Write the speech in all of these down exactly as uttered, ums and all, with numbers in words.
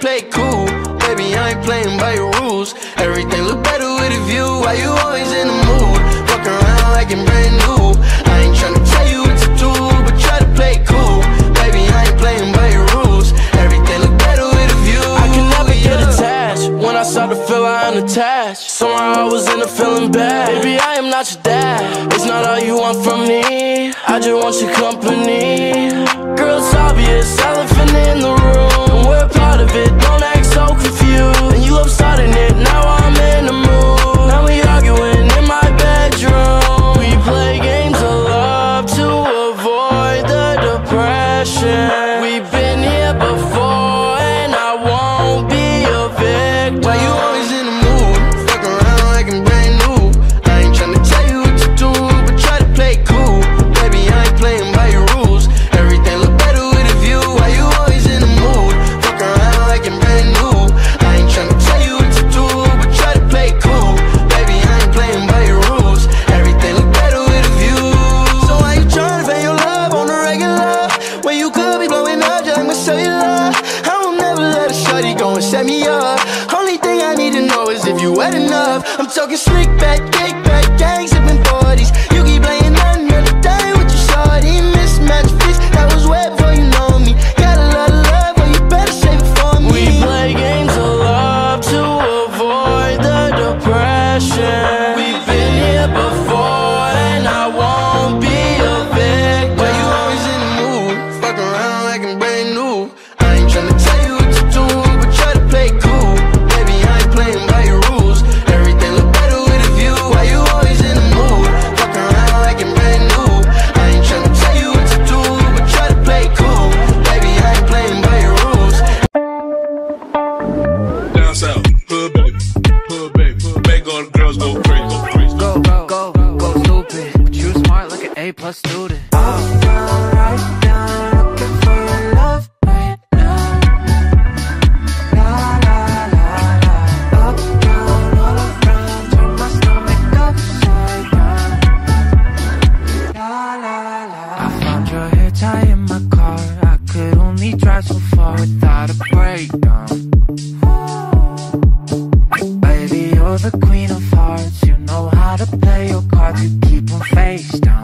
play cool. Baby, I ain't playing by your rules. Everything look better with a view. Why you always in the mood? Fuck around like I'm brand new. I ain't tryna tell you what to do, but try to play cool. Baby, I ain't playing by your rules. Everything look better with a view. I can never yeah. get attached. When I start to feel I unattached, somehow I was in a feeling bad. Baby, I am not your dad. It's not all you want from me. I just want your company. Girl, it's obvious, elephant in the room. We're part of it, don't act so confused. And you love starting it, now I'm in the mood. Now we arguing in my bedroom. We play games of love to avoid the depression. We've been here before and I won't be a victim. Why you always in the mood? Fuck around like I'm brand new. I ain't tryna tell you what to do, but try to play cool. Baby, I ain't playing by your rules. Everything look better with a view. Why you always in the mood? Fuck around like I'm brand new. I ain't tryna tell you what to do, but try to play cool. Baby, I ain't playing by your rules. Everything look better with a view. So why you tryna fake your love on the regular, when you could be blowing up just like my cellular? I will never let a shorty go and set me up. Only thing I need to know is if you wet enough. I'm talking slick back, cake back, gang sipping forties. You keep playing another day with your shorty. Mismatch fits, that was wet before you know me. Got a lot of love, but you better save it for me. We play games of love to avoid the depression. We've been here before and I won't be a victim. Why you always in the mood? Fuck around like I'm brand new. I ain't tryna tell you what to do, but try to play cool. Baby, I ain't playing by your rules. Everything look better with a view. Why you always in the mood? Fuck around like I'm brand new. I ain't tryna tell you what to do, but try to play cool. Baby, I ain't playing by your rules. Down south, hood baby, hood baby, make all the girls go crazy, go crazy. Go, go, go, go stupid. But you smart like an A plus student. Up, down, right down, looking for your love right now. La, la, la, la. Up, down, all around, turn my stomach upside down. La, la, la. I found your hair tie in my car. I could only drive so far without a breakdown. Baby, you're the queen of hearts. You know how to play your cards. You keep them face down.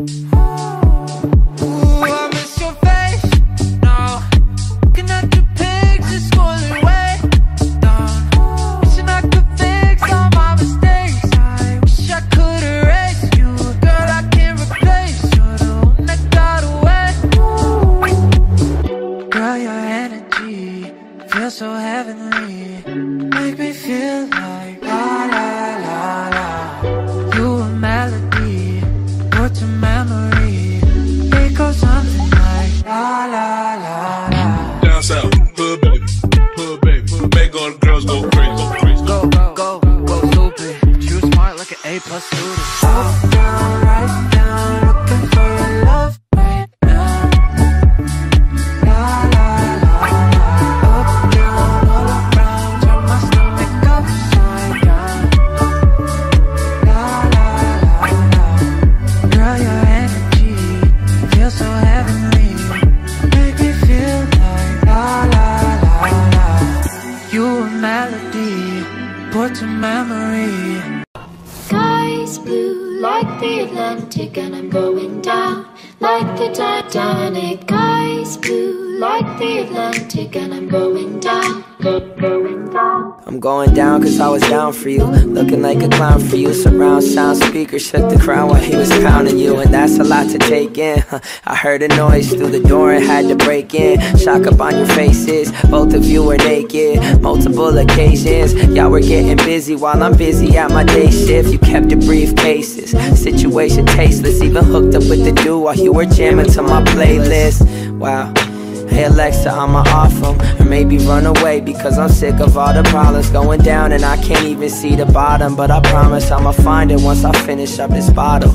Ooh, I miss your face. No, looking at your pics, it's scrolling way down. Wishing I could fix all my mistakes. I wish I could erase you. Girl, I can't replace you. The one that got away. Girl, your energy feels so heavenly. Make me feel like la la la la. You a melody, brought to memory. It goes something like la la la la. Down south, hood baby, hood baby, make all the girls go crazy, go crazy. Go, go, go, go stupid. But you smart like an A plus student. Up, down, right down, looking for your love right now. La la la la. Up, down, all around, turn my stomach upside down. La la la la. Girl, your energy feels so heavenly. Make me feel like la la la la. You a melody, put to memory. Sky's blue like the Atlantic and I'm going down like the Titanic. Sky's blue like the Atlantic and I'm going down, go, going down. I'm going down cause I was down for you. Looking like a clown for you. Surround sound speakers shook the crowd while he was pounding you. And that's a lot to take in. I heard a noise through the door and had to break in. Shock up on your faces, both of you were naked. Multiple occasions, y'all were getting busy while I'm busy at my day shift. You kept your briefcases, situation tasteless. Even hooked up with the dude while you were jamming to my playlist. Wow. Hey Alexa, I'ma off them, or maybe run away because I'm sick of all the problems going down and I can't even see the bottom. But I promise I'ma find it once I finish up this bottle.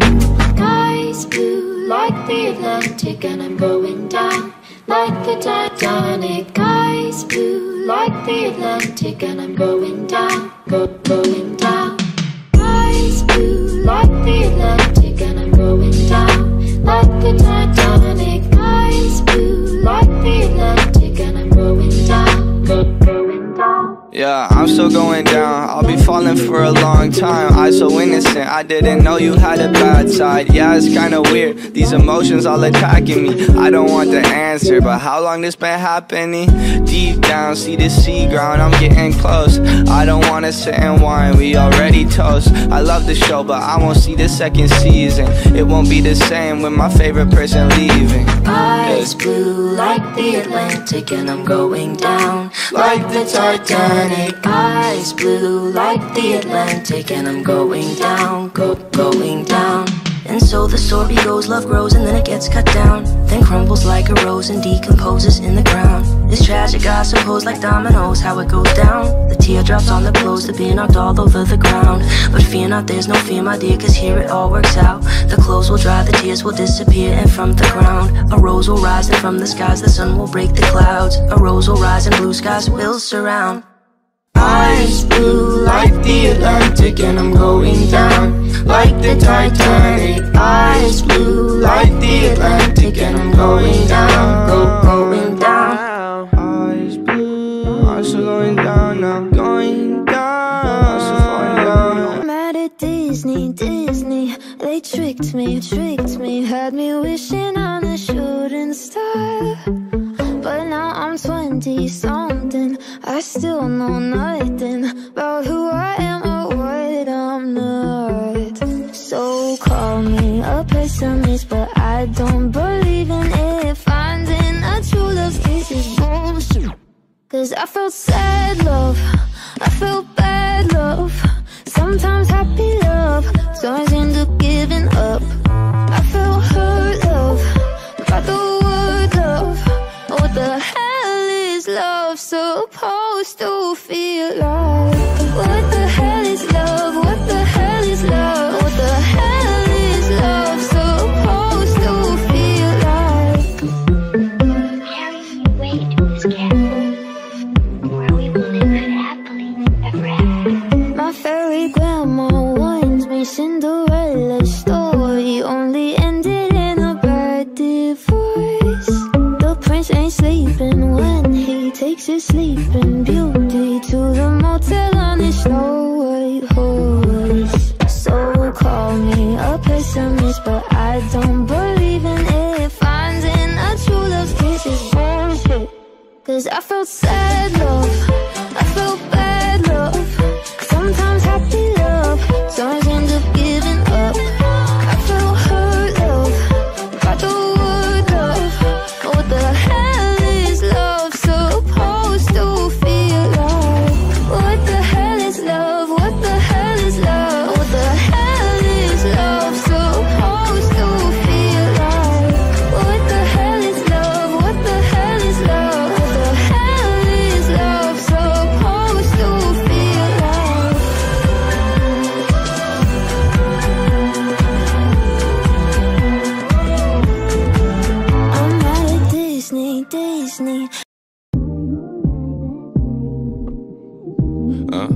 Sky's blue like the Atlantic and I'm going down like the Titanic. Sky's blue like the Atlantic and I'm going down, go, going down. Sky's blue like the Atlantic and I'm going down like the Titanic. Sky's blue like the Atlantic and I'm going down, go, still going down. I'll be falling for a long time. I so innocent, I didn't know you had a bad side. Yeah, it's kinda weird, these emotions all attacking me. I don't want the answer, but how long this been happening? Deep down, see the sea ground, I'm getting close. I don't wanna sit and whine, we already toast. I love the show, but I won't see the second season. It won't be the same with my favorite person leaving. Eyes blue like the Atlantic, and I'm going down like the Titanic. Eyes blue like the Atlantic, and I'm going down, go, going down. And so the story goes, love grows and then it gets cut down, then crumbles like a rose and decomposes in the ground. It's tragic, I suppose, like dominoes, how it goes down. The teardrops on the clothes, they're being knocked all over the ground. But fear not, there's no fear, my dear, cause here it all works out. The clothes will dry, the tears will disappear, and from the ground a rose will rise, and from the skies the sun will break the clouds. A rose will rise and blue skies will surround. Eyes blue like the Atlantic, and I'm going down like the Titanic. Eyes blue like the Atlantic, and I'm going down, go, going down. Eyes blue, I'm still going down now. Going down, I'm still falling down. I'm mad at Disney, Disney. They tricked me, tricked me. Had me wishing on a shooting star. But now I'm twenty-something, I still know nothing about who I am or what I'm not. So call me a pessimist, but I don't believe in it. Finding a true love kiss is bullshit. Cause I felt sad love, I felt bad love, sometimes happy love, sometimes end up giving up. I felt hurt love, by the word love. What the hell is love supposed to feel like? What the hell is love? What the hell is love? What the hell is love supposed to feel like? Harry, wait, this careful, where we will live happily ever after. My fairy grandma warns me Cinderella's story only ended in a bad divorce. The prince ain't sleeping when he takes his sleeping beauty to the motel on his Snow White horse. So call me a pessimist, but I don't believe in it. Finding a true love kiss is bullshit. Cause I felt sad love, I felt bad love, sometimes happy love, sometimes end up giving up. I felt hurt love, by the word love. What the hell is love supposed to feel like? What the hell is love? What the hell is love? What the hell is love supposed to feel like? What the hell is love? What the hell is love? What the hell is love supposed to feel like? I'm mad at Disney, Disney. Huh?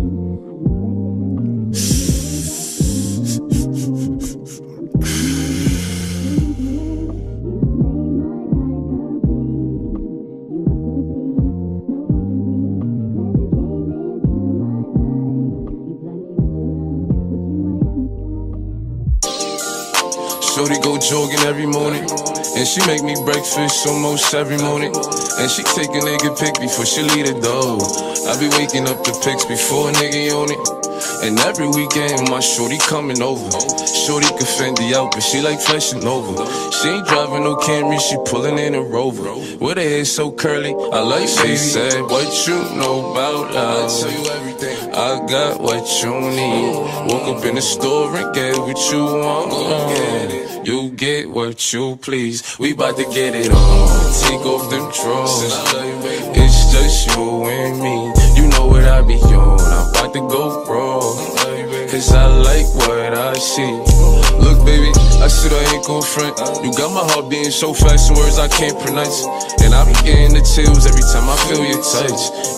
Shorty go jogging every morning, and she make me breakfast almost every morning. And she take a nigga pic before she leave the door. I be waking up the pics before a nigga on it. And every weekend my shorty coming over. Shorty can Fendi out, but she like flashing over. She ain't driving no Camry, she pulling in a Rover. With her hair so curly, I like she said, what you know about us? I tell you everything. I got what you need. Woke up in the store and get what you want. Get it. You get what you please. We bout to get it on. Take off them drawers. It's just you and me. You know what I be on. I'm about to go raw. Cause I like what I see. Look baby, I said I ain't gon' front. You got my heart beating so fast, some words I can't pronounce. And I be getting the chills every time I feel your touch.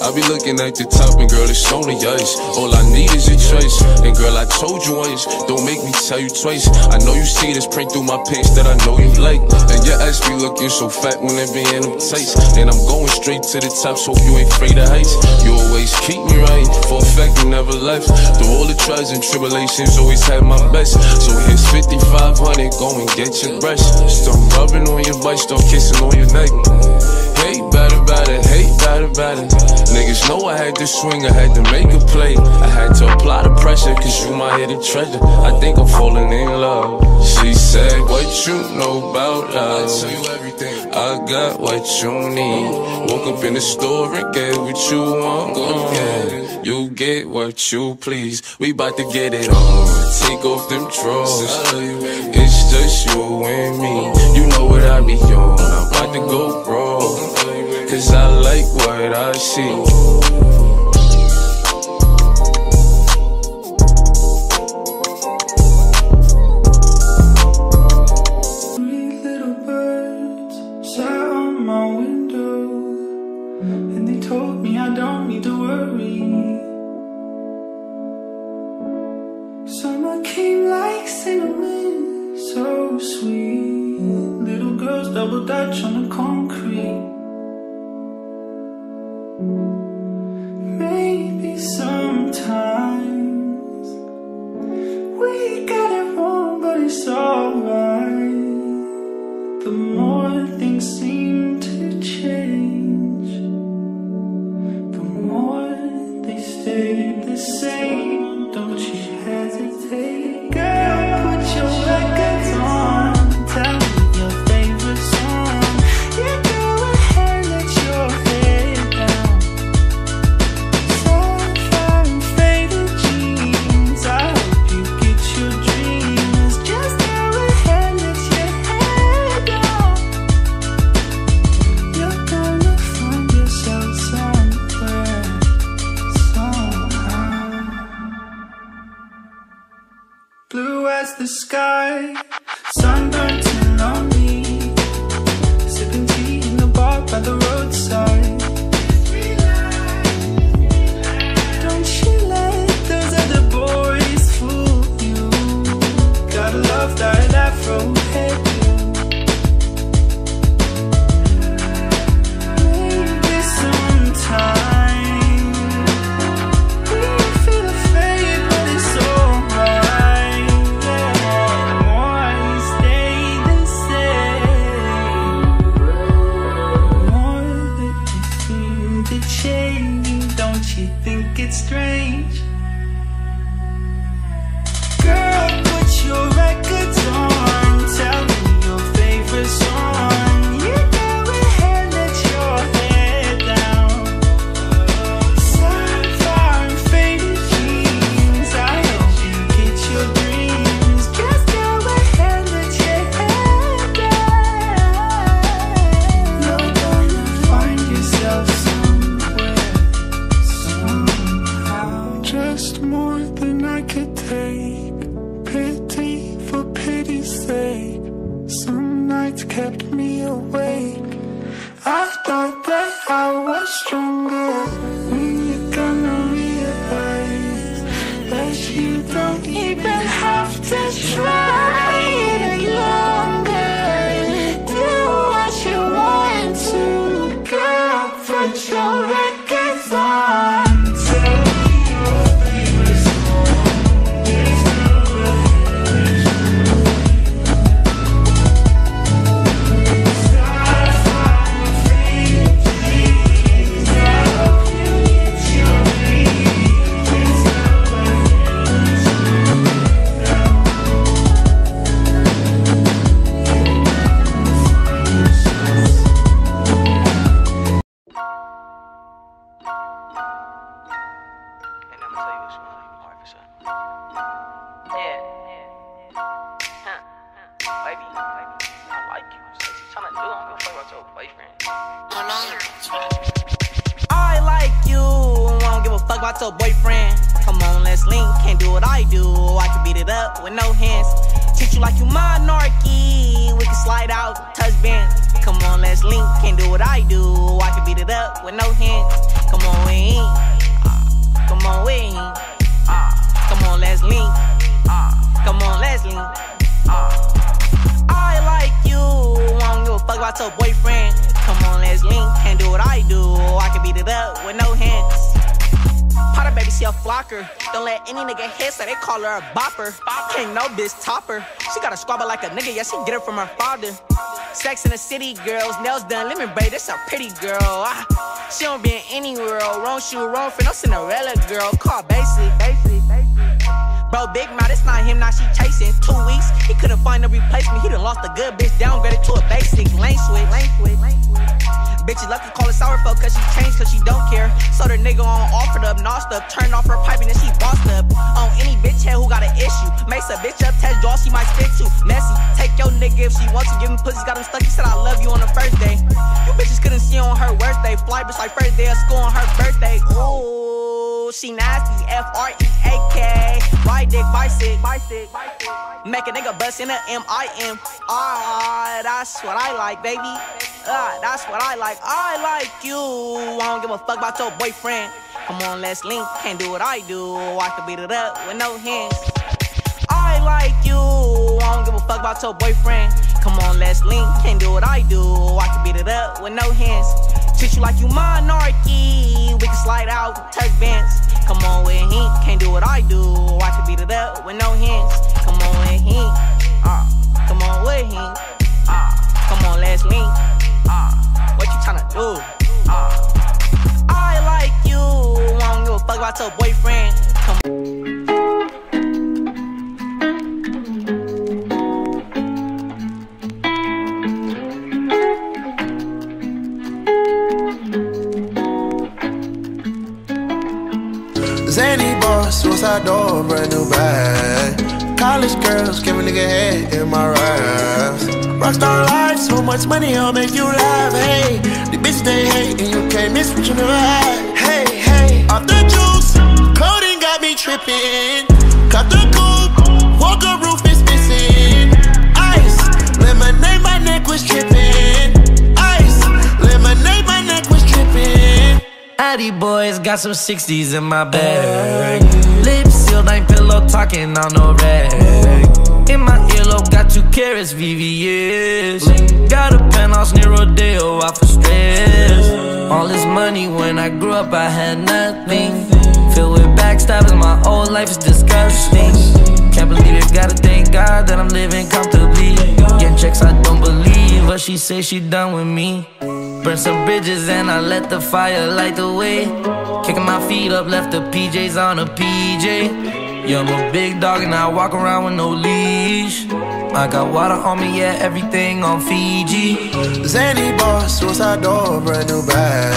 I be looking at the top and girl, it's only ice. All I need is your choice. And girl, I told you once, don't make me tell you twice. I know you see this print through my pants that I know you like. And your ass be looking so fat when it be in them tights. And I'm going straight to the top, so you ain't afraid of heights. You always keep me right, for a fact you never left. Through all the trials and tribulations, always had my best. So here's fifty-five hundred, go and get your brush. Start rubbing on your butt, start kissing on your neck. Hate bad about it, hate bad about it. Niggas know I had to swing, I had to make a play. I had to apply the pressure, cause you my hidden treasure. I think I'm falling in love. She said, what you know about love? I tell you everything. I got what you need. Woke up in the store and get what you want. Yeah. You get what you please. We bout to get it on. Take off them drawers. It's just you and me. You know what I be on. I'm about to go raw, cause I like what I see. Summer came like cinnamon, so sweet. Little girls double dutch on the concrete. Maybe sometimes we got it wrong, but it's alright. The more things seem to change, the more they stay the same. Don't you hesitate, girl, put your records on. Tell me your favorite song. You go ahead, let your head down. Sapphire and faded jeans, I hope you get your dreams. Just go ahead, let your head down. You're gonna find yourself somewhere, somehow. Blue as the sky, sunburnt and lonely, sipping tea in the bar by the roadside. Don't you let those other boys fool you. Gotta love that afro hairdo. Maybe sometime we feel afraid, but it's alright. Don't you think it's strange? Girl, put your records on. Tell me your favorite song. You go ahead, let your head down. Sapphire and faded jeans, I hope you get your dreams. Just go ahead, let your head down. You're gonna find yourself just more than I could take. Pity for pity's sake. Some nights kept me awake. I thought that I was stronger. When you're gonna realize that you don't even have to try any longer. Do what you want to, girl. Put your records on. I like you, won't give a fuck about your boyfriend. Come on, let's link, can't do what I do. I can beat it up with no hands. Treat you like you monarchy, we can slide out, touch bands. Come on, let's link, can't do what I do. I can beat it up with no hands. Come on, we ain't. Uh, come on, we ain't. Uh, come on, let's link. Uh, come on, let's link. Uh, I like you. I don't give a fuck about your boyfriend. Come on, let's link. Can't do what I do. I can beat it up with no hands. Potter baby, she a flocker. Don't let any nigga hit, so they call her a bopper. Can't no bitch topper. She got a squabble like a nigga, yeah, she get it from her father. Sex in the city, girls, nails done, lemon braid, that's a pretty girl. Ah, she don't be in any world. Wrong shoe, wrong fit, no Cinderella girl. Call basic, basic, basic. Bro, big mouth, it's not him, now she chasing. Two weeks, he couldn't find a replacement. He done lost a good bitch, downgraded to a basic. Lane switch, lane switch, lane switch. Bitches lucky call it sourpuss cause she changed cause she don't care. So the nigga on offered up, nosed up, turned off her piping and she bossed up. On any bitch head who got an issue. Makes a bitch up, test draw, she might stick to. Messy, take your nigga if she wants to. Give him pussy, got him stuck, he said I love you on the first day. You bitches couldn't see on her worst day. Fly bitch like first day of school on her birthday. Ooh, she nasty, F R E A K. Right dick, bicycle, bicycle. Make a nigga bust in a M I M. Ah, that's what I like, baby. Ah, that's what I like. I like you. I don't give a fuck about your boyfriend. Come on, let's link. Can't do what I do. I can beat it up with no hands. I like you. I don't give a fuck about your boyfriend. Come on, let's link. Can't do what I do. I can beat it up with no hands. Treat you like you monarchy. We can slide out, tuck bands. Come on with him. Can't do what I do. I can beat it up with no hands. Come on with him. Uh, come on with him. Uh, come on, let's link. Uh, what you tryna do? Uh, I like you. I don't give a fuck about your boyfriend. Come on. Zany boss, suicide door, brand new bag. College girls, give a nigga head in my raps. Rockstar life, so much money, I'll make you laugh. Hey, the bitch they hate, and you can't miss what you never had. Hey, hey, off the juice, clothing got me tripping. Cut the coupe, walker roof is missing. Ice, lemonade, my neck was tripping. Ice, lemonade, my neck was tripping. Addy boys got some sixties in my bag. Lips sealed, ain't pillow talking on no rag. In my earlobe, got two carats, V V S. Got a penthouse near Rodeo, out for stress. All this money, when I grew up, I had nothing. Filled with backstabbing, my whole life is disgusting. Can't believe it, gotta thank God that I'm living comfortably. Getting checks, I don't believe, but she say she done with me. Burn some bridges and I let the fire light the way. Kicking my feet up, left the P Js on a P J. Yeah, I'm a big dog and I walk around with no leash. I got water on me, yeah, everything on Fiji. Zany boss, suicide door, brand new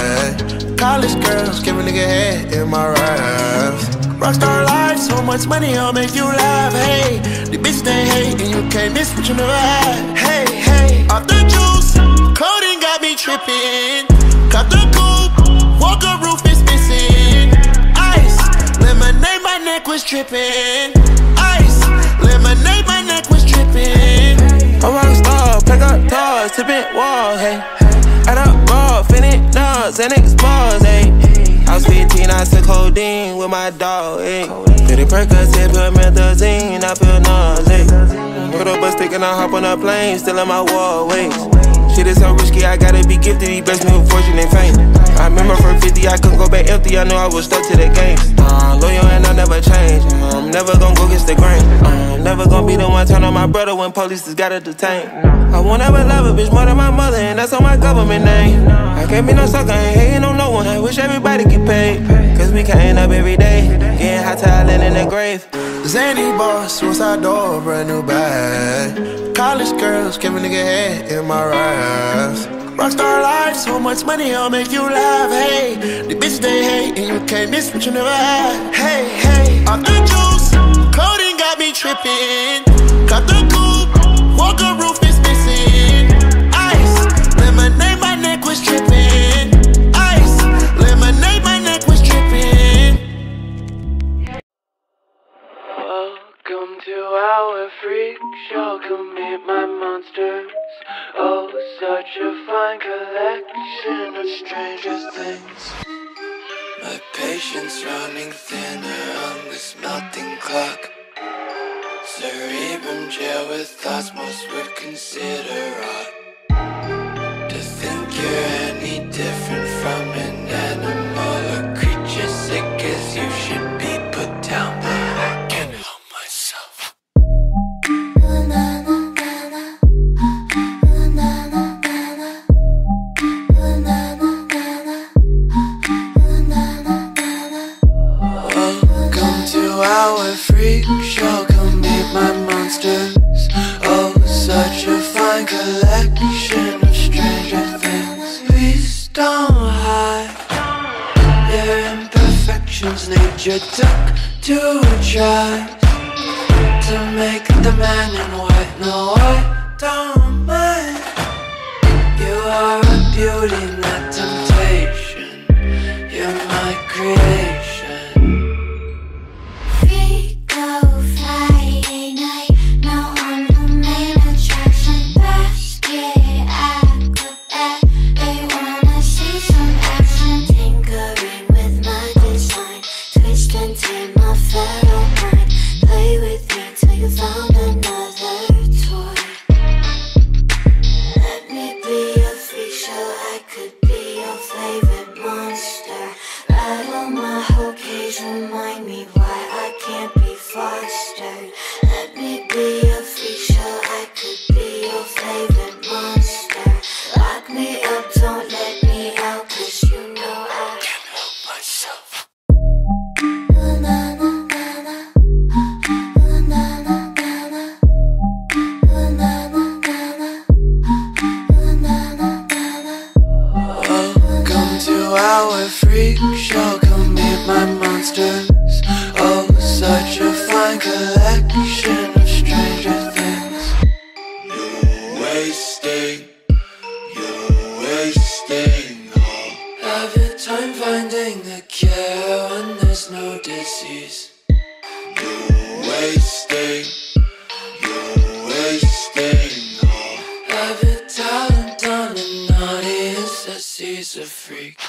bag. College girls, give a nigga head in my raps. Rockstar life, so much money, I'll make you laugh. Hey, the bitch they hate, and you can't miss what you never had. Hey, hey, off the juice, clothing got me tripping. Cut the coupe, walker roof is missing. Ice, lemonade, my neck was tripping. Ice, lemonade, my neck was tripping. I'm a rockstar, pack up toys, tipping walls, hey. Add up raw, finish nuts, and explores, hey. I was fifteen, I took codeine with my dog, ayy. Did it Percocet, put methazine, I feel nauseous. Put up a stick and I hop on a plane, still in my wallways. Shit is so risky, I gotta be gifted, he blessed me with fortune and fame. I remember from fifty, I couldn't go back empty, I knew I was stuck to the game. Uh, loyal and I'll never change, I'm never gonna go against the grain. I'm never gonna be the one turn on my brother when police just gotta detain. I won't ever love a bitch more than my mother, and that's on my government name. I can't be no sucker, ain't hating on no one, I wish everybody get paid. Cause we can't up every day, getting hot talent in the grave. Zany boss, suicide door, brand new bag. College girls, give a nigga head in my raps. Rockstar life, so much money, I'll make you laugh. Hey, the bitch they hate, and you can't miss what you never had. Hey, hey, off the juice, clothing got me tripping. Cut the coupe, walker roof is missing. Ice, lemonade, my neck was tripping. Ice, lemonade, my neck was tripping. Welcome to our freak show, come meet my monsters. Oh, such a fine collection of strangest things. Patience running thinner on this melting clock. Cerebrum jail with thoughts most would consider odd. To think you're any different from an animal or creature sick as you should be put down, but I can't help myself. Welcome to our freak show, come meet my monsters. Oh, such a fine collection of stranger things. Please don't hide their imperfections. Nature took to try to make the man in white. No, I don't mind. You are a beauty, not temptation. You're my creation. Friday night, now I'm the main attraction. Basket, acrobat, they wanna see some action. Tinkering with my design, twist and turn my feral mind. Play with me till you found another toy. Let me be a freak show, I could be your favorite monster. Rattle my whole cage, remind me why I can't be fostered. Let me be a freak show, I could be your favorite monster. Lock me up, don't let me out, cause you know I can't help myself. Welcome to our freak show, come meet my monsters. Oh, such a fine collection of stranger things. You wasting, you wasting all of your time finding the cure when there's no disease. You wasting, you wasting all of your talent on an audience that sees a freak.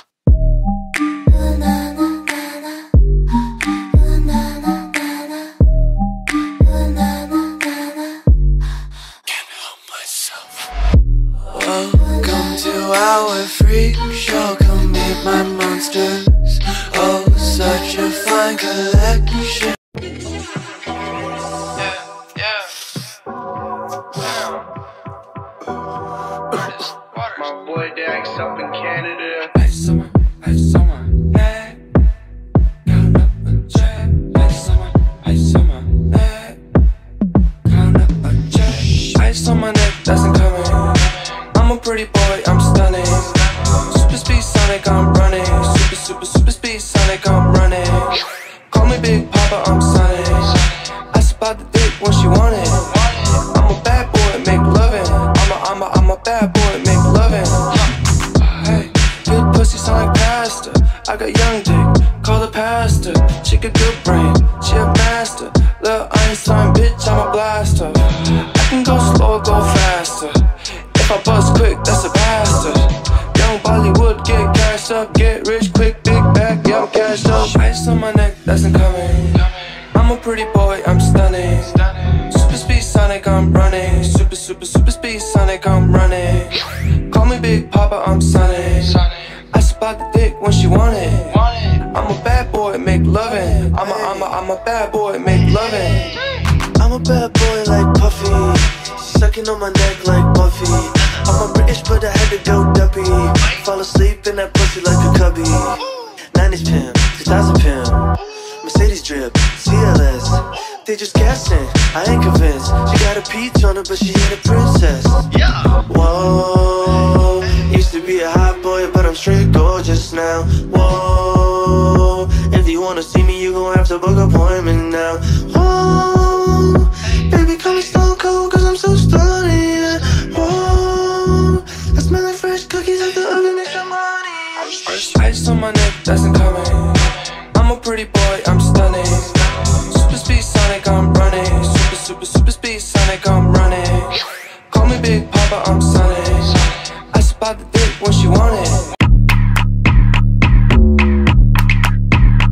Welcome to our freak show, come meet my monsters. Oh, such a fine collection. My boy Dax up in Canada. Ice on my, ice on my neck. Count up a check. Ice on my, ice on my neck. Count up a check. Ice on my neck, that's incoming. I'm a pretty boy, I'm stunning. Super speed Sonic, I'm running. Super, super, super speed Sonic, I'm running. Call me Big Papa, I'm Sonic. I spot the dick when she want it. I'm a bad boy, make loving. I'm a, I'm a, I'm a bad boy, make loving. Hey, good pussy sound like pasta. I got young dick, call the pastor. Chick a good brain, she a master. Lil' Einstein, bitch, I'm a blaster. I can go slow or go faster. If I bust quick, that's a bastard. Young Bollywood, get cashed up. Get rich quick, big bag, yeah, I'm cashed up. Ice on my neck, that's incoming. I'm a pretty boy, I'm stunning. Super speed Sonic, I'm running. Super, super, super speed Sonic, I'm running. Call me Big Papa, I'm Sonic. I spot the dick when she want it. I'm a bad boy, make loving. I'm a, I'm a, I'm a bad boy, make loving. I'm a bad boy like Puffy, sucking on my neck like Buffy. I'm a British but I had to go duppy. Fall asleep in that pussy like a cubby. nineties pimp, two thousand pimp, Mercedes drip, C L S. They just guessing, I ain't convinced. She got a peach on her but she ain't a princess. Yeah. Whoa, used to be a hot boy but I'm straight gorgeous now. Whoa, if you wanna see me you gon' have to book an appointment now. Whoa, baby call me stone cold cause I'm so stunning, yeah. Whoa, I smell like fresh cookies at the oven, make some money. Ice on my neck, that's incoming. I'm a pretty boy, I'm stunning. Super speed Sonic, I'm running. Super, super, super speed Sonic, I'm running. Call me Big Papa, I'm Sonic. I spot the dick when she want it.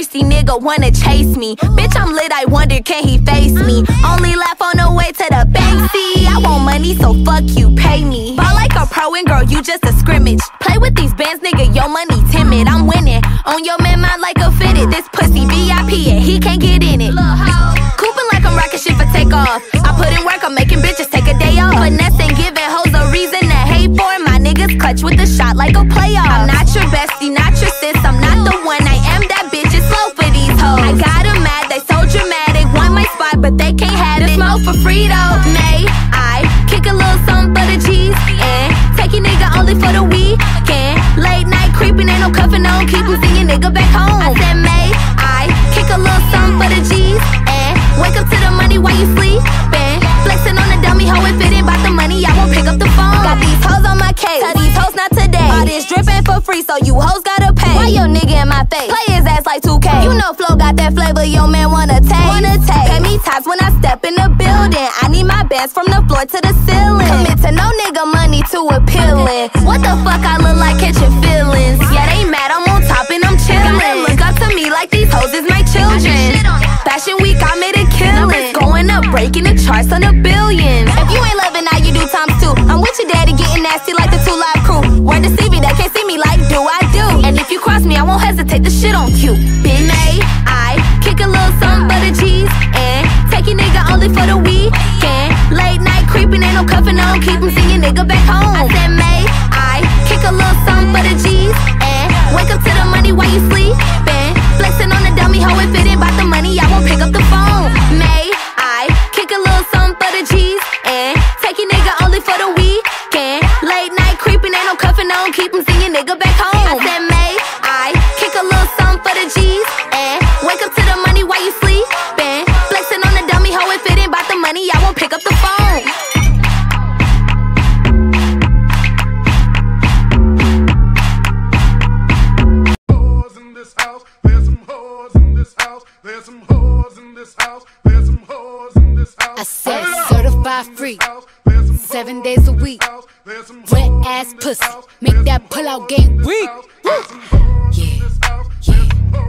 thirsty nigga wanna chase me. Bitch, I'm lit, I wonder can he face me. Only laugh on the way to the bank. See, I want money, so fuck you, pay me. Ball like a pro and girl, you just a scrimmage. Play with these bands, nigga, your money timid. I'm winning on your man mind like a fitted. This pussy V I P and he can't get in it. Cooping like I'm rocking shit for takeoff. I put in work, I'm making bitches take a day off. Finesse and giving hoes a reason to hate for. My niggas clutch with the shot like a playoff. I'm not your bestie, not your sis, I'm not the one. I am that bitch, it's slow for these hoes. I got them mad, they so dramatic. Want my spot, but they can't have it. Smoke for free though. May I kick a little something for the G's and take your nigga only for the weekend. Late night creeping, ain't no cuffing on. Keep him seeing nigga back home. I said may I kick a little something for the G's and wake up to the money while you sleepin'. Flexing on the dummy hoe, if it ain't about the money, I won't pick up the phone. Got these hoes on my case, tell these hoes not today. All this drippin' for free, so you hoes gotta pay. Why your nigga in my face? Play his ass like two K. You know Flo got that flavor, your man wanna taste. Wanna taste. Pay me tops when I step in the building. I need my bands from the floor to the ceiling. Commit to no nigga money too appealing. What the fuck I look like catching feelings? Yeah, they mad, I'm on top and I'm chillin'. Look up to me like these hoes is my children. Fashion week, I made a killing. Going up, breaking the charts on a billion. If you ain't loving now, you do times two. I'm with your daddy getting nasty like the two live crew. Word to C V, they can't see me like do I do. And if you cross me, I won't hesitate, the shit on cue. Bitch, may I kick a little something for the G's and take your nigga only for the weekend. Late night creeping, ain't no cuffing on. Keep him seeing nigga back home. I said may I kick a little something for the G's and wake up to the money while you sleepin'. Flexing on the dummy hoe, if it ain't about the money, I won't pick up the phone. May I kick a little something for the G's and take your nigga only for the weekend. Late night creeping, ain't no cuffing on. Keep him seeing nigga back home. I said may I kick a little something for the G's and wake up to the money while you sleepin'. Flexing on the dummy hoe, if it ain't about the money, I won't pick up the phone. I said certified freak, seven days a week, wet ass pussy, make that pull out game weak. Yeah, yeah,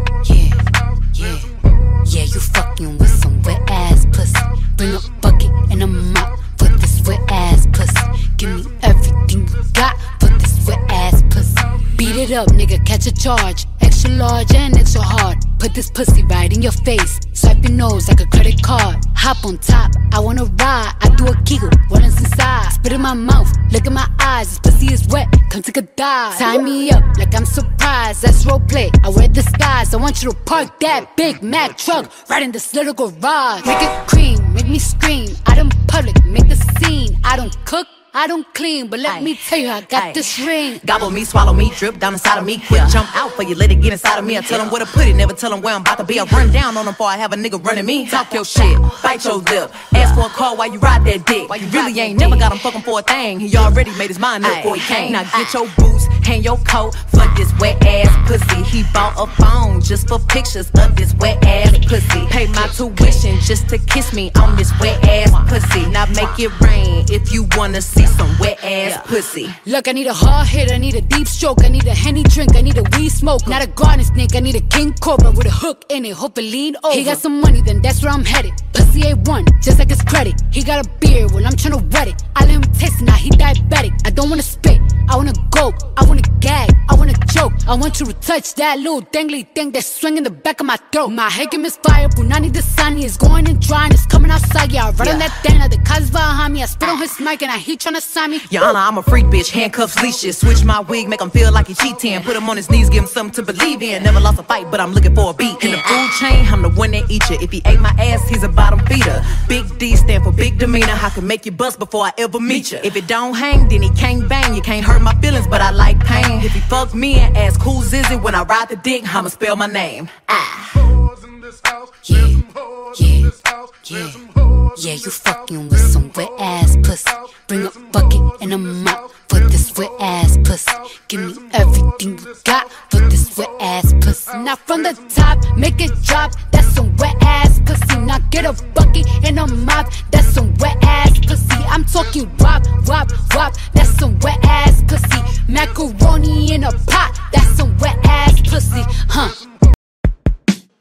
yeah, yeah, yeah, you fucking with some wet ass pussy. Bring a bucket and a mop for this wet ass pussy. Give me everything you got for this wet ass pussy. Beat it up, nigga, catch a charge. Extra large and extra hard. Put this pussy right in your face. Swipe your nose like a credit card. Hop on top, I wanna ride. I do a giggle, what is inside? Spit in my mouth, look in my eyes. This pussy is wet, come take a dive. Tie me up like I'm surprised, that's roleplay. I wear disguise, I want you to park that Big Mac truck right in this little garage. Make it cream, make me scream. Out in public, make the scene. I don't cook, I don't clean, but let Aye. me tell you, I got Aye. this ring. Gobble me, swallow me, drip down inside of me. Quick yeah. jump out for you, let it get inside of me. I tell them where to put it, never tell them where I'm about to be. I run down on them before I have a nigga running me. Talk your shit, bite your lip. Ask for a call while you ride that dick. While you really ain't never got him fucking for a thing. He already made his mind up before he came. Now get your boots, hang your coat for this wet ass pussy. He bought a phone just for pictures of this wet ass pussy. Pay my tuition just to kiss me on this wet ass pussy. Now make it rain if you wanna see some wet ass Yeah. pussy. Look, I need a hard hit, I need a deep stroke, I need a Henny drink, I need a weed smoke. Not a garden snake, I need a king cobra with a hook in it, hope it lean over. He got some money, then that's where I'm headed. Pussy A one, just like his credit. He got a beard, well I'm tryna wet it. I let him taste it, now he diabetic. I don't wanna spit, I wanna go, I wanna gag, I wanna joke. I want you to touch that little dangly thing that's swinging the back of my throat. My head game is fire, Punani the sunny is going and drying, it's coming outside. Yeah, I run yeah. on that thing, now the cuz behind me. I spit on his mic and I he tryna sign me. Your Honor, I'm a freak bitch, handcuffs, leashes. Switch my wig, make him feel like he cheating. Put him on his knees, give him something to believe in. Never lost a fight, but I'm looking for a beat. In the food chain, I'm the one that eat you. If he ate my ass, he's a bottom feeder. Big D stand for big demeanor. I can make you bust before I ever meet you. If it don't hang, then he can't bang. You can't hurt my feelings, but I like pain. If he fuck me and ask who's is it when I ride the dick, I'ma spell my name. Ah. Yeah, yeah, yeah, yeah, you fucking with some wet ass pussy. Bring a bucket and a mop for this wet ass pussy. Give me everything you got for this wet ass pussy. Now from the top, make it drop, that's some wet ass pussy. Now get a bucket and a mop, that's some wet ass pussy. I'm talking wop, wop, wop, that's some wet ass pussy. Macaroni in a pot, that's some wet ass pussy, huh?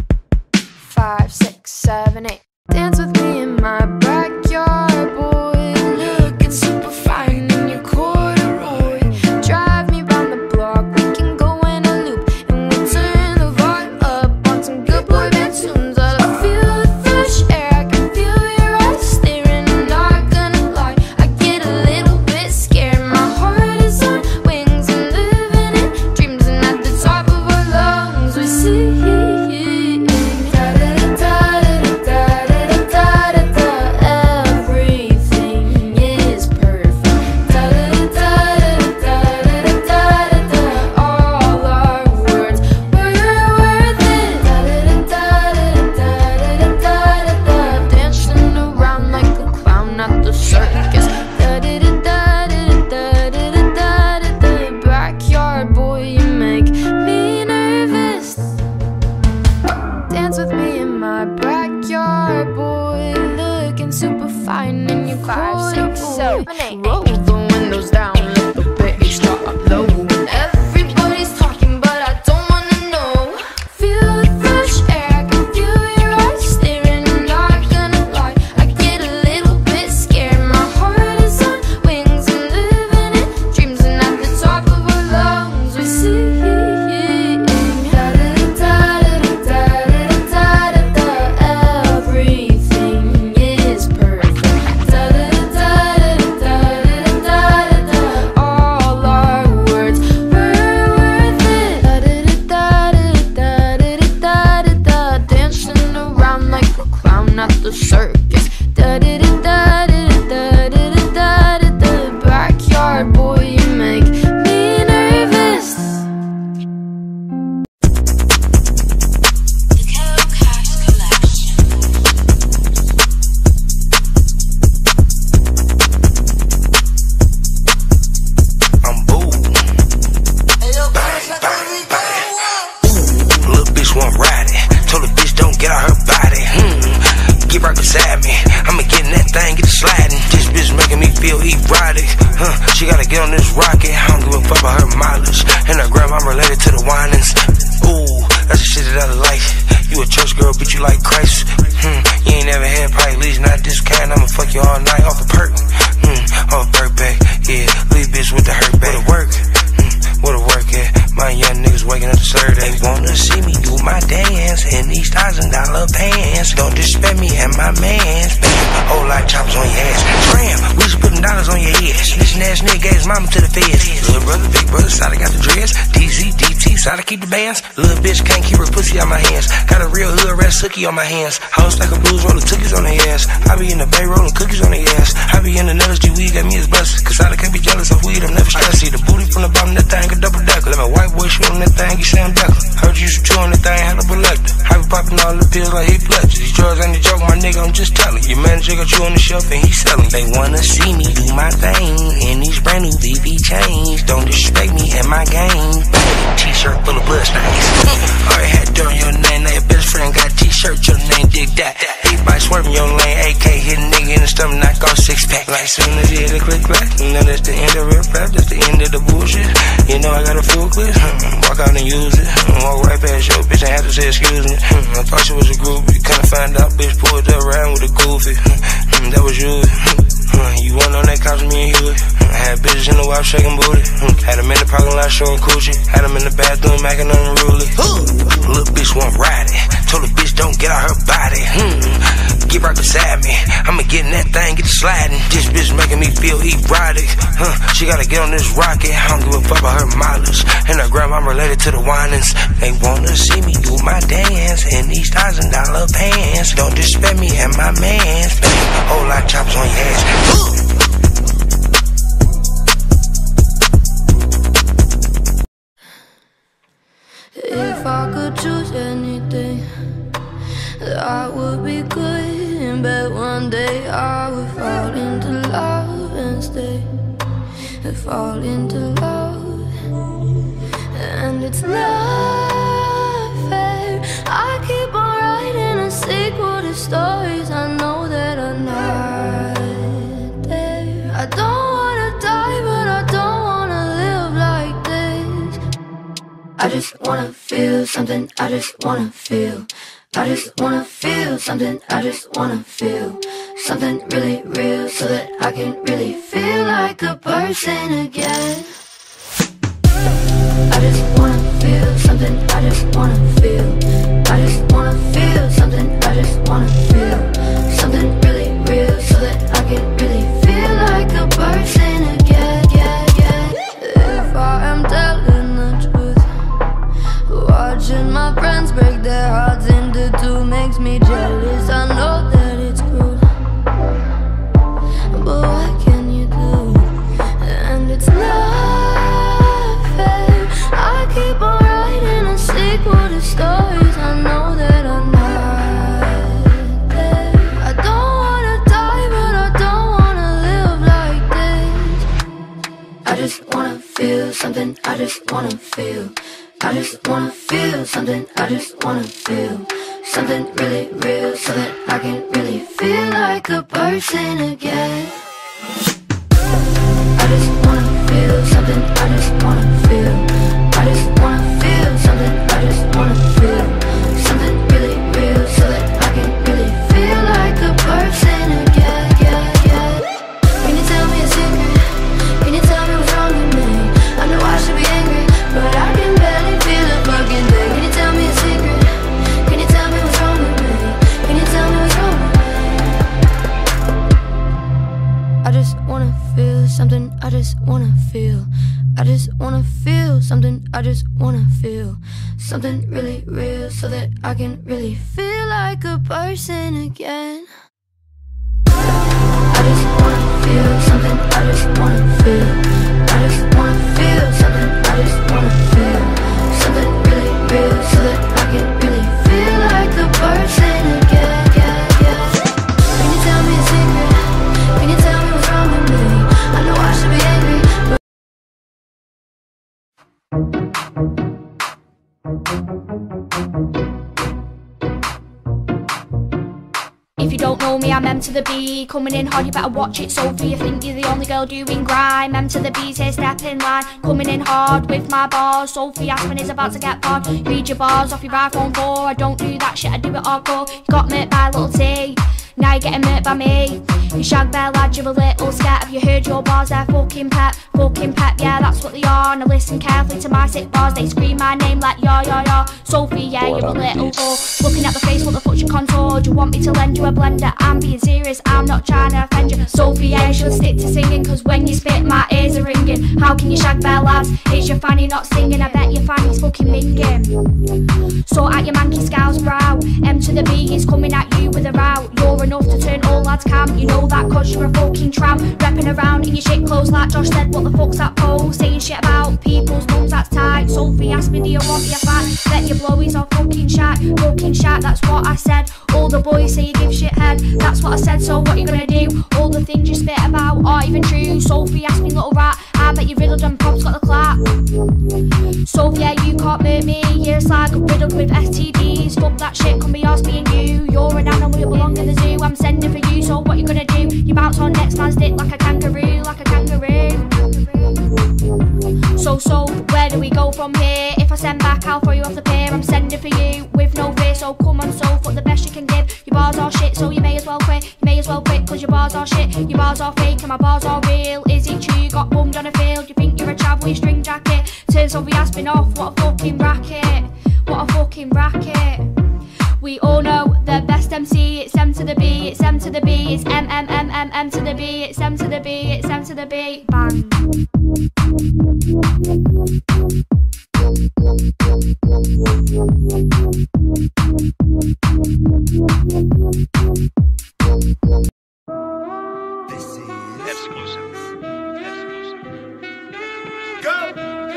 seven eight. Dance with me in my backyard, boy. Looking super fine in your corduroy. Drive me round the block, we can go in a loop, and we'll turn the vibe up on some good boy band tunes. I feel the fresh air, I can feel your eyes staring. I'm not gonna lie, I get a little bit scared. My heart is on wings and living in dreams, and at the top of our lungs we see. Roll the windows down, let the bass drop low. Everybody's talking, but I don't wanna know. Feel the fresh air, I can feel your eyes staring. I'm not gonna lie, I get a little bit scared. My heart is on wings and living in dreams, and at the top of our lungs we sing. Everything is perfect. Not the circus. Da da da da da da da da da da. Backyard boy, you make me nervous. The Cocash Collection. I'm bold. Little bitch want ride it. Told the bitch don't get out her body. Hmm. Get right beside me, I'ma get in that thing, get it sliding. This bitch making me feel erotic, huh? She gotta get on this rocket. I don't give a fuck about her mileage, and her grandma related to the whinings. Ooh, that's the shit that I like. You a church girl, but you like Christ. Hmm, you ain't never had probably at least not this kind. I'ma fuck you all night off a perk. Hmm, off a perk back, yeah. Leave bitch with the hurt back. Where to work? Hmm, where to work at? My young niggas waking up to serve. They wanna see me do my dance in these thousand dollar pants. Don't disrespect me and my mans. Baby, whole lot of choppers on your ass. Tram, we just putting dollars on your head. Snitching ass nigga gave his mama to the feds. Little brother, big brother, side I got the dreads. D Z, D T, side I keep the bands. Little bitch can't keep her pussy out my hands. Got a real hood rat sookie on my hands. House like a blues rolling cookies on their ass. I be in the bay rolling cookies on their ass. I be in the nutters, G weed got me as bust. Cause I can't be jealous of weed, I'm never stressed. See the booty from the bottom, that thing a double decker. Let my white boy shoot on that thing, he sound decker. Heard you used to chew on that thing, had a selector. I be popping all the pills like he pledges. These drugs ain't a joke, my nigga, I'm just telling. Your manager got you on the shelf and he selling. They wanna see me do my thing in these brand new V V chains. Don't disrespect me and my game. T-shirt full of blood stains. Already had dirt on your name, now your best friend got a t-shirt, your name dig that. Everybody swerving your lane, A K hit a nigga in the stomach, knock off six pack. Like soon as you hit a click clack, now that's the end of real rap, that's the end of the bullshit. You know I got a full clip, walk out and use it. Walk right past your bitch, ain't have to say excuse me. I thought she was a groupie, kinda find out bitch pulled up around with a goofy. That was you. You went on that couch, me and Huey. I had bitches in the wife shaking booty. Had them in the parking lot showing coochie. Had them in the bathroom macking unruly. Little bitch want ride it. Told the bitch don't get out her body. Hmm. Get right beside me, I'ma get in that thing, get it sliding. This bitch making me feel erotic, huh? She gotta get on this rocket. I don't give a fuck about her mileage, and her grandma related to the whinings. They wanna see me do my dance in these thousand dollar pants. Don't disrespect me and my mans. Baby, whole lot of choppers on your ass. If I could choose anything, that would be good. But one day I would fall into love and stay. Fall into love, and it's not fair. I keep on writing a sequel to stories I know that are not there. I don't wanna die, but I don't wanna live like this. I just wanna feel something, I just wanna feel. I just wanna feel something, I just wanna feel something really real, so that I can really feel like a person again. I just wanna feel something, I just wanna feel. I just wanna feel something, I just wanna feel something really real, so that I can really feel like a person again, yeah, yeah. If I am telling the truth, watching my friends break their hearts into two makes me jealous. I know that it's cruel, but what can you do? And it's not fair. I keep on writing a sequel to stories I know that I'm not there. I don't wanna die, but I don't wanna live like this. I just wanna feel something, I just wanna feel. I just wanna feel something, I just wanna feel something really real, so that I can really feel like a person again. I just wanna feel something, I just wanna feel. I just wanna feel something, I just wanna feel something really real, so that I can really feel like a person again, yeah, yeah. Can you tell me a secret? Can you tell me what's wrong with me? I know I should be angry, but I can barely feel a fucking thing. Can you tell me a secret? Can you tell me what's wrong with me? Can you tell me what's wrong with me? I just wanna feel something, I just wanna feel. I just wanna feel something, I just wanna feel something really real, so that I can really feel like a person again. I just wanna feel something, I just wanna feel. I just wanna feel something, I just wanna feel something really real, so that I can really feel like a person again, yeah, yeah. Can you tell me a secret? Can you tell me what's wrong with me? I know I should be angry, but if you don't know me, I'm M to the B. Coming in hard, you better watch it, Sophie. You think you're the only girl doing grime. M to the B's here, step in line. Coming in hard with my bars. Sophie Aspen is about to get barred. Read your bars off your iPhone four. I don't do that shit, I do it hardcore. You got murked by little T, now you're getting murked by me. You shag bear lad, you're a little scat. Have you heard your bars? They're fucking pep, fucking pep, yeah, that's what they are. Now listen carefully to my sick bars. They scream my name like yo, yo, yo. Sophie, yeah, you're a little whore. Looking at the face, what the fuck's your contour? Do you want me to lend you a blender? I'm being serious, I'm not trying to offend you. Sophie, yeah, you should stick to singing, cause when you spit, my ears are ringing. How can you shag bear lads? It's your fanny not singing, I bet your fanny's fucking minging. Sort out your manky scowl's brow. M to the B is coming at you with a row. You're enough to turn all lads camp, you know that cause you're a fucking tramp. Repping around in your shit clothes like Josh said, what the fuck's that pole? Saying shit about people's mums, that's tight. Sophie asked me, do you want me a fat? Bet your blowies are fucking shat, fucking shat, that's what I said. All the boys say you give shit head, that's what I said, so what you gonna do? All the things you spit about aren't even true. Sophie asked me, little rat, I bet you riddled and Pop's got the clap. Sophie, yeah, you can't murk me, you're a slag riddled with S T Ds. Fuck that shit, come be yours, me and you. You're an animal, you belong in the zoo. I'm sending for you, so what you gonna do? You bounce on next man's dick like a kangaroo, like a kangaroo. So, so, where do we go from here? If I send back, I'll throw you off the pier. I'm sending for you with no fear, so come on, so fuck the best you can give. Your bars are shit, so you may as well quit. You may as well quit, cause your bars are shit. Your bars are fake and my bars are real. Is it true you got bummed on a field? You think you're a chav with your string jacket? Turns Sophie Aspen off, what a fucking racket. What a fucking racket. We all know the best M C, it's M to the B, it's M to the B, it's M, M, M, M, M to the B, it's M to the B, it's M to the B, bang. This is exclusive. Exclusive. Go!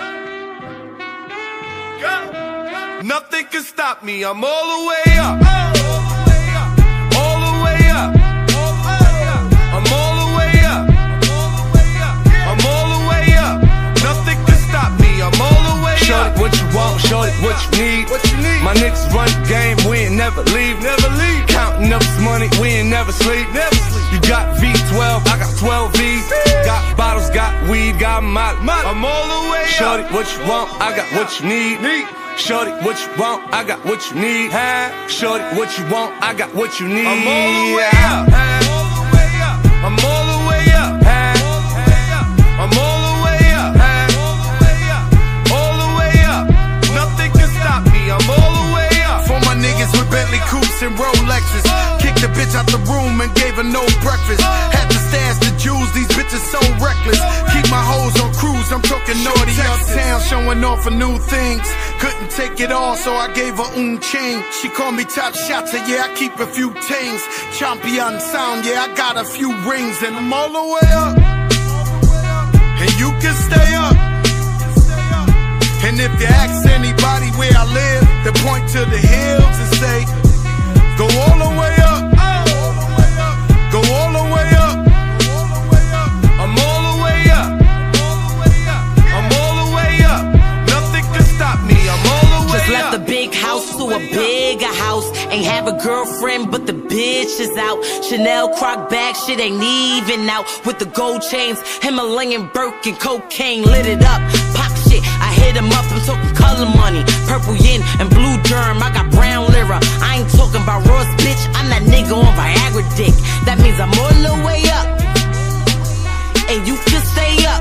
Go! Nothing can stop me, I'm all the way up. All the way up. I'm all the way up. I'm all the way up. Nothing can stop me, I'm all the way up. Shorty, what you want, shorty, what you need. What you need. My niggas run the game, we ain't never leave. Never leave. Count Counting up this money, we ain't never sleep. Never sleep. You got V twelve, I got twelve V's. Got bottles, got weed, got molly. I'm all the way up. Shorty, what you want? I got what you need. Shorty, what you want? I got what you need. Shorty, what you want? I got what you need. I'm all the way up. I'm all the way up. I'm all the way up. All the way up. Nothing can stop me. I'm all the way up. For my niggas with Bentley coupes and Rolexes, kicked the bitch out the room and gave her no breakfast. Had to stash the jewels, these bitches so reckless. Keep my hoes on cruise, I'm talking naughty uptown, showing off for new things. Couldn't take it all, so I gave her un chain. She called me top shot, so yeah, I keep a few tings. Champion sound, yeah, I got a few rings, and I'm all the way up. And you can stay up. And if you ask anybody where I live, they point to the hills and say, go all the way up. Go all the way up. I'm all the way up. I'm all the way up. Nothing can stop me. I'm all the way up. Just left the big house to a bigger house. Ain't have a girlfriend, but the bitch is out. Chanel croc bag, shit ain't even out. With the gold chains, Himalayan Birkin, cocaine lit it up. Pop shit, I hit him up. I'm talking color money, purple yin and blue germ. I got brown lira. I ain't talking about Ross, bitch. I'm that nigga on Viagra dick. That means I'm all the way up, and you can stay up.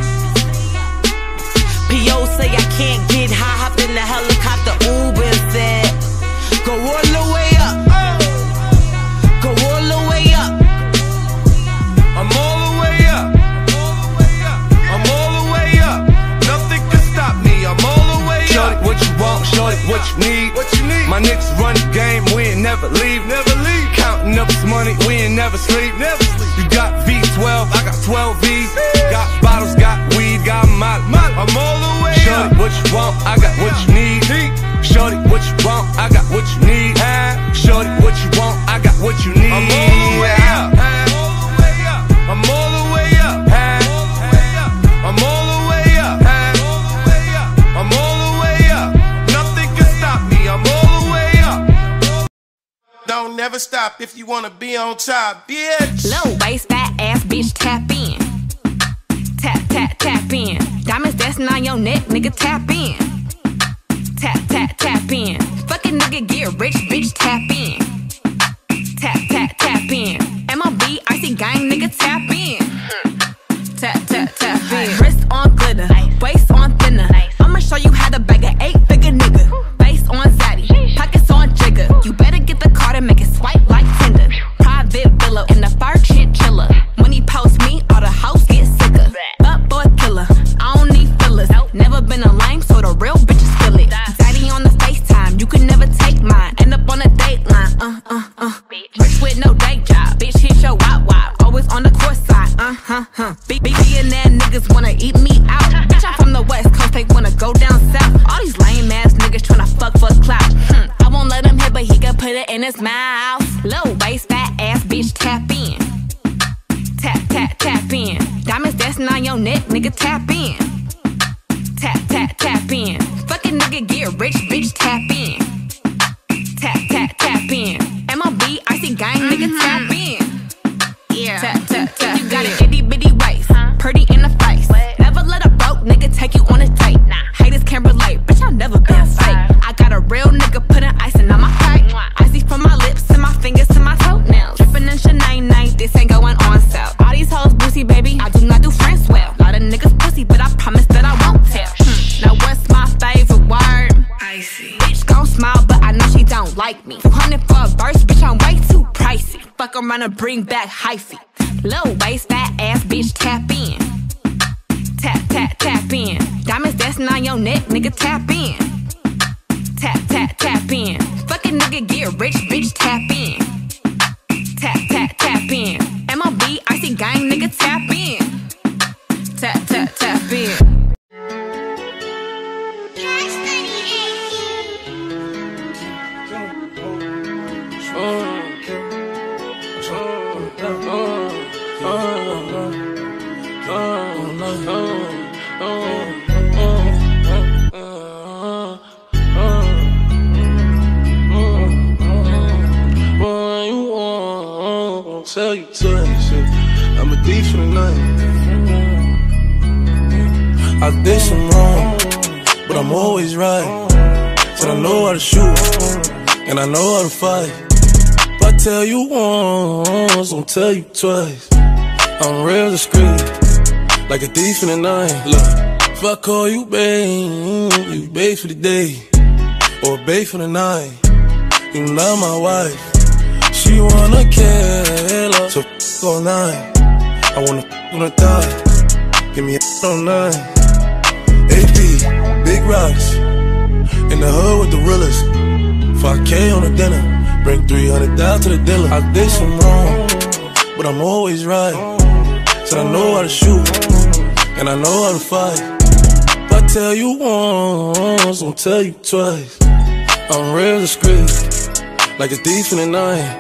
P O say I can't get high, hopped in the helicopter, Uber and said, go all the way up. Go all the way up. I'm all the way up. I'm all the way up. Nothing can stop me. I'm all the way up. Shorty, what you want? Shorty, what you need? What you need? My niggas run the game. We ain't never leave. Never leave. Counting up this money. We ain't never sleep. Never sleep. You got V twelve. I got twelve V's. Got bottles. Got weed. Got molly. I'm all the way up. Shorty, what you want? I got what you need. Shorty, what you want? I got what you need. Shorty, what you want? I got what you need. I'm all the way up. I'm all the way up. I'm all the way up. I'm all the way up. Nothing can stop me. I'm all the way up. Don't never stop if you wanna be on top, bitch. Low waist, fat ass bitch, tap in. Tap, tap, tap in. Diamonds dancing on your neck, nigga, tap in. Tap, tap, tap in. Fucking nigga get rich, bitch, tap in. Tap, tap, tap in. M O B, icy gang, nigga, tap in. Tap, tap, tap in. Wrist on glitter, waist on thinner. I'ma show you how to bag an eight figure nigga. Face on zaddy, pockets on jigger. You better get the card and make it swipe like Tinder. Private villa in the fur chinchilla. When he post me, all the house get sicker. Up boy killer, I don't need fillers. Never been a lame, so the real bitches feel it. Daddy on the FaceTime, you can never take mine. End up on a dateline, uh, uh, uh. Rich with no day job, bitch hit your wop wop. Always on the court side, uh, huh, huh. Big billionaire niggas wanna eat me out. Bitch, I'm from the West Coast, they wanna go down south. All these lame ass niggas tryna fuck for clout. Hmm. I won't let him hit, but he can put it in his mouth. Low waist, fat ass bitch, tap in. Tap, tap, tap in. Diamonds dancing on your neck, nigga, tap in. Tap, tap, tap in. Fucking nigga get rich, bitch, tap in. Tap, tap, tap in. M O B, icy gang, nigga, tap in. Yeah. Tap, tap, tap. You got an itty bitty waist, pretty in the face. Never let a broke nigga take you on a date. Haters can't relate, bitch, I've never been fake. I got a real nigga putting icing on my cake. Icy from my lips and my fingers to my toenails. Dripping in Chanel night, this ain't going on sale. All these hoes boozy, baby, I do not do friends well. Lot of niggas pussy, but I promise that I won't tell. Hmm. Now what's my favorite word? Icy. Bitch gon' smile, but I know she don't like me. two hundred for a verse, bitch, I'm way too pricey. Fuck around and bring back hyphy. Low waist, fat ass, bitch, tap in. Tap, tap, tap in. Diamonds dancing on your neck, nigga, tap in. Tap, tap, tap in. Fucking nigga get rich, bitch, tap in. Tap, tap, tap in. M O B, icy gang, nigga, tap in. Tap, tap, tap in. Boy, tell you twice. Yeah. I'm a thief for the night. I did some wrong, but I'm always right. Said I know how to shoot, and I know how to fight. If I tell you once, I'll tell you twice. I'm real discreet, like a thief in the night. Look, if I call you babe, you babe for the day, or babe for the night. You not my wife. She wanna kill her, so f*** all night. I wanna f*** on her thigh. Give me a f*** all night. A P, big rocks, in the hood with the realest. five K on the dinner, bring three hundred thousand to the dealer. I did some wrong, but I'm always right. Said I know how to shoot, and I know how to fight. If I tell you once, I'll tell you twice. I'm real discreet, like a thief in the night.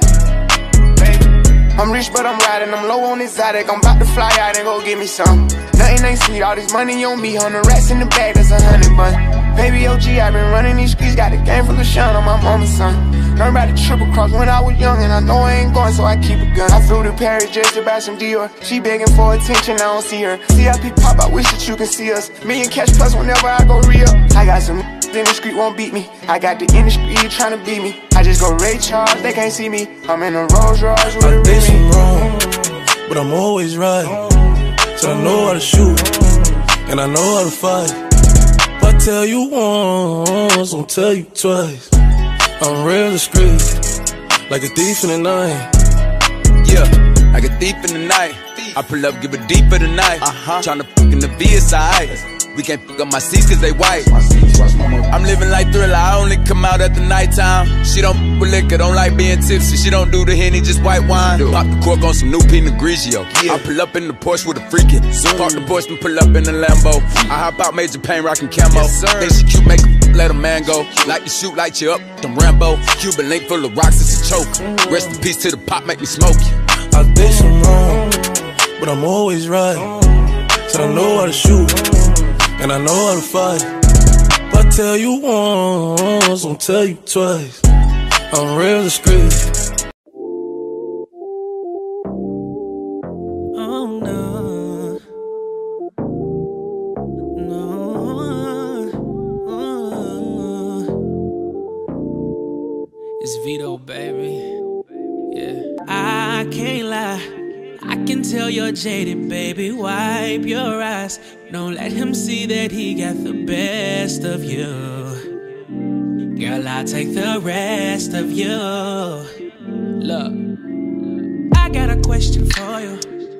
I'm rich, but I'm riding, I'm low on exotic. I'm about to fly out and go get me some. Nothing ain't sweet, all this money on me. Hundred rats in the bag, that's a hundred bun. Baby O G, I been running these streets, got a game full of shine on my mama's son. Learned about the triple cross when I was young, and I know I ain't going, so I keep a gun. I flew to Paris just to buy some Dior. She begging for attention, I don't see her. C I P pop, I wish that you can see us. Million cash plus whenever I go real. I got some in the street won't beat me. I got the industry trying to beat me. I just go Ray Charles, they can't see me. I'm in a Rolls Royce with a I did some wrong, but I'm always right. So I know how to shoot, and I know how to fight. If I tell you once, I'll tell you twice. I'm real discreet, like a thief in the night. Yeah, like a thief in the night. I pull up, give a deep for the night. Uh-huh. Tryna fuck in the V S I. We can't fuck up my seats cause they white. I'm living like Thriller, I only come out at the nighttime. She don't f with liquor, don't like being tipsy. She don't do the Henny, just white wine. Pop the cork on some new Pinot Grigio. I pull up in the Porsche with a freakin'. Park the Porsche and pull up in the Lambo. I hop out, Major Payne, rockin' camo. Think she cute, make her f let a man go. Like to shoot, light you up, them Rambo. Cuban link full of rocks, it's a choke. Rest in peace to the pop, make me smoke you. I did some wrong, but I'm always right. Said I know how to shoot, and I know how to fight. If I tell you once, I'll tell you twice. I'm real discreet. Oh no, no, oh. It's Vito, baby. Yeah, I can't lie. I can tell you're jaded, baby. Wipe your eyes. Don't let him see that he got the best of you. Girl, I'll take the rest of you. Look, I got a question for you.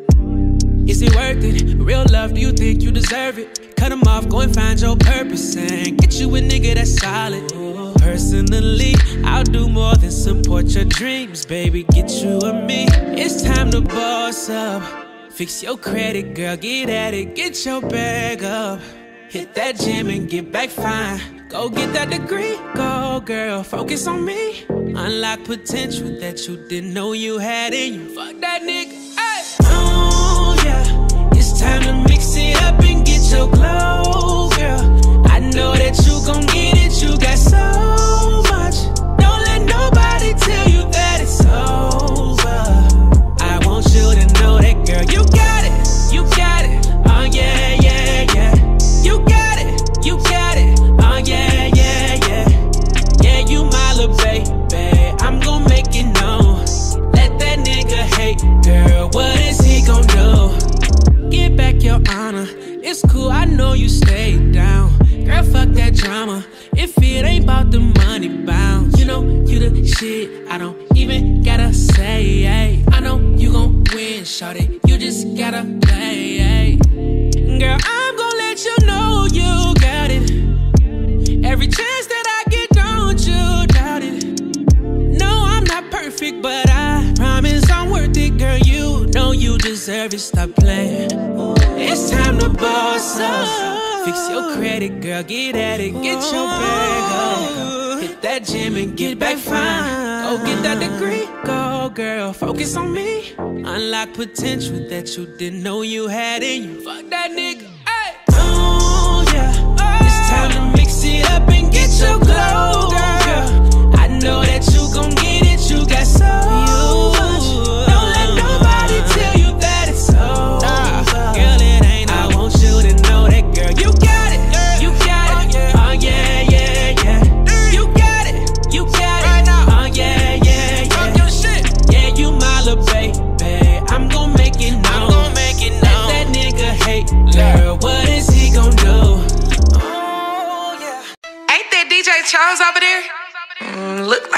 Is it worth it? Real love, do you think you deserve it? Cut him off, go and find your purpose and get you a nigga that's solid. Personally, I'll do more than support your dreams, baby. Get you a me. It's time to boss up. Fix your credit, girl, get at it. Get your bag up. Hit that gym and get back fine. Go get that degree, go girl, focus on me. Unlock potential that you didn't know you had in you. Fuck that nigga, ay. Oh yeah, it's time to mix it up and get your glow, girl. I know that you gon' get it, you got so much. Don't let nobody tell you that it's over. I want you to know that, girl, you got it, you got it. Oh yeah, yeah, yeah. You got it, you got it. Oh yeah, yeah, yeah. Yeah, you my little baby. I'm gon' make it known. Let that nigga hate, girl. What is he gon' do? Get back your honor. It's cool, I know you stayed down. Girl, fuck that drama. If it ain't about the money bounce, you know you the shit. I don't even gotta say, ay. I know you gon' win, shawty. You just gotta play, ay. Girl, I'm gon' let you know you got it. Every chance that I get, don't you doubt it. No, I'm not perfect, but I promise I'm worth it, girl. You know you deserve it. Stop playing. It's time to boss up. Fix your credit, girl. Get at it. Get your bag up. Hit that gym and get back fine. Go get that degree. Go, girl. Focus on me. Unlock potential that you didn't know you had in you. Fuck that nigga. Ay. Oh yeah. It's time to mix it up and get your glow, girl. I know that you gon' get it. You got so much. Don't let no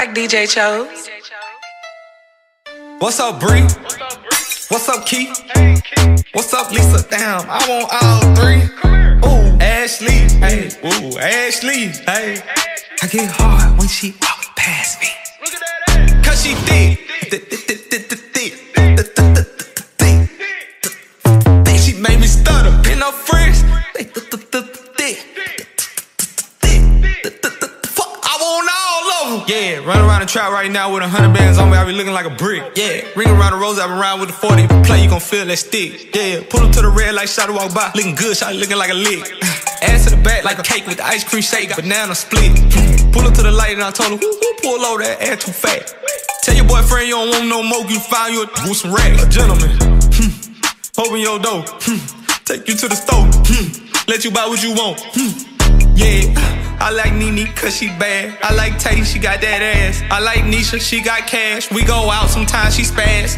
like D J Chose. What's up, Bree? What's up, Keith? What's up, Lisa? Damn, I want all three. Ooh, Ashley, hey, ooh, Ashley, hey. I get hard when she walk past me. Cause she thick, thick, thick, thick, thick, thick, thick, thick, thick. She made me stutter in her friends. Thick, thick, thick, thick, thick. I want all of them. Yeah, run around the trap right now with a hundred bands on me, I be looking like a brick. Yeah, ring around the rose, I been around with the forty. Play, you gon' feel that stick. Yeah, pull up to the red light, shot to walk by. Looking good, shot looking like a lick. Ass to the back like a cake with the ice cream shake. Banana split. Pull up to the light and I told her, who, who pull over that ass too fat? Tell your boyfriend you don't want no more, you find you a with some racks. A gentleman, hmm. Open your door, hmm. Take you to the store, hmm. Let you buy what you want, hmm. Yeah, I like Nene cause she bad. I like Tay, she got that ass. I like Nisha, she got cash. We go out, sometimes she spaz.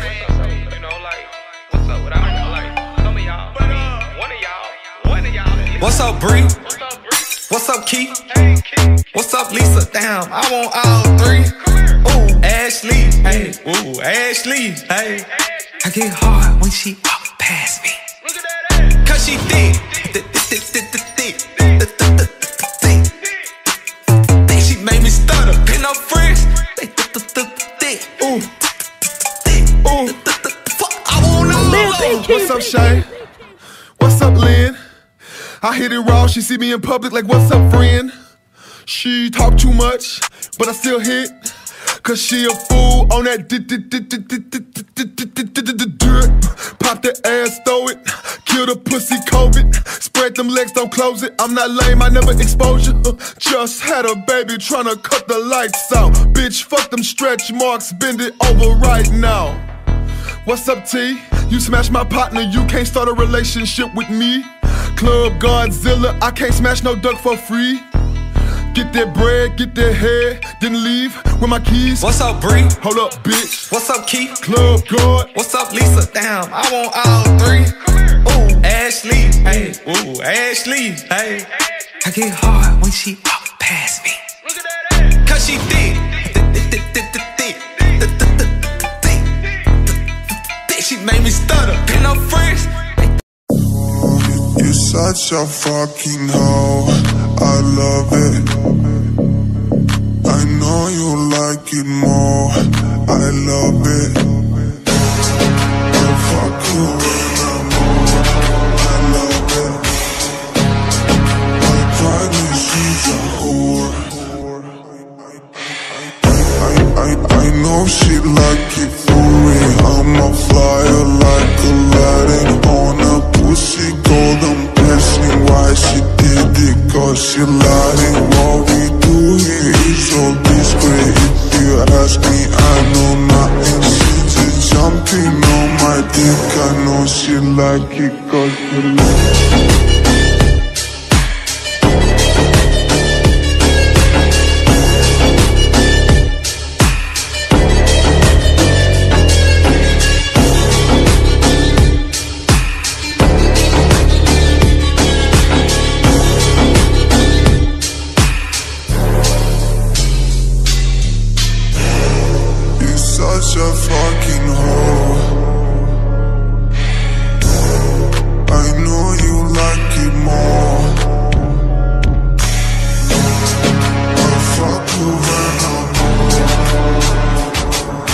What's up, Bree? What's up, Keith? What's up, Lisa? Damn, I want all three. Ooh, Ashley, hey, ooh, Ashley, hey. I get hard when she walk past me. Cause she thick, thick, thick, thick, thick, thick. She made me stutter in her friends. Ooh, ooh, I want all. What's up, Shay? What's up, Lynn? I hit it raw, she see me in public like, what's up, friend? She talk too much, but I still hit. Cause she a fool on that dirt. Pop the ass, throw it. Kill the pussy, COVID. Spread them legs, don't close it. I'm not lame, I never expose you. Just had a baby tryna cut the lights out. Bitch, fuck them stretch marks, bend it over right now. What's up, T? You smash my partner, you can't start a relationship with me. Club Godzilla, I can't smash no duck for free. Get that bread, get that head, then leave with my keys. What's up, Bree? Hold up, bitch. What's up, Keith? Club God. What's up, Lisa? Damn, I want all three. Ooh, Ashley, hey, ooh, Ashley, hey. I get hard when she walk past me. Cause she thick, thick, thick, thick, thick, thick. She made me stutter in her friends. You're such a fucking hoe, I love it. I know you like it more, I love it. I fuck you when I'm more, I love it. My partner, she's a whore. I, I, I know she like it for me. I'm a flyer like Aladdin on a pussy golden blessing. Why she did it? Cause she lied. What we do here is so discreet. If you ask me, I know nothing. She just jumping on my dick. I know she like it cause she like it. Such a fucking hoe. I know you like it more. I fuck you when I'm more.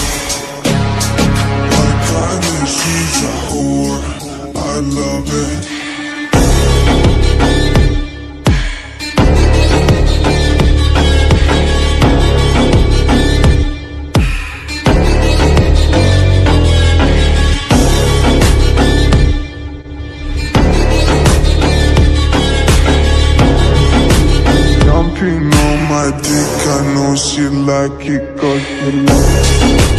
My partner, she's a whore. I love it. On my dick, I know she like it cause she like it.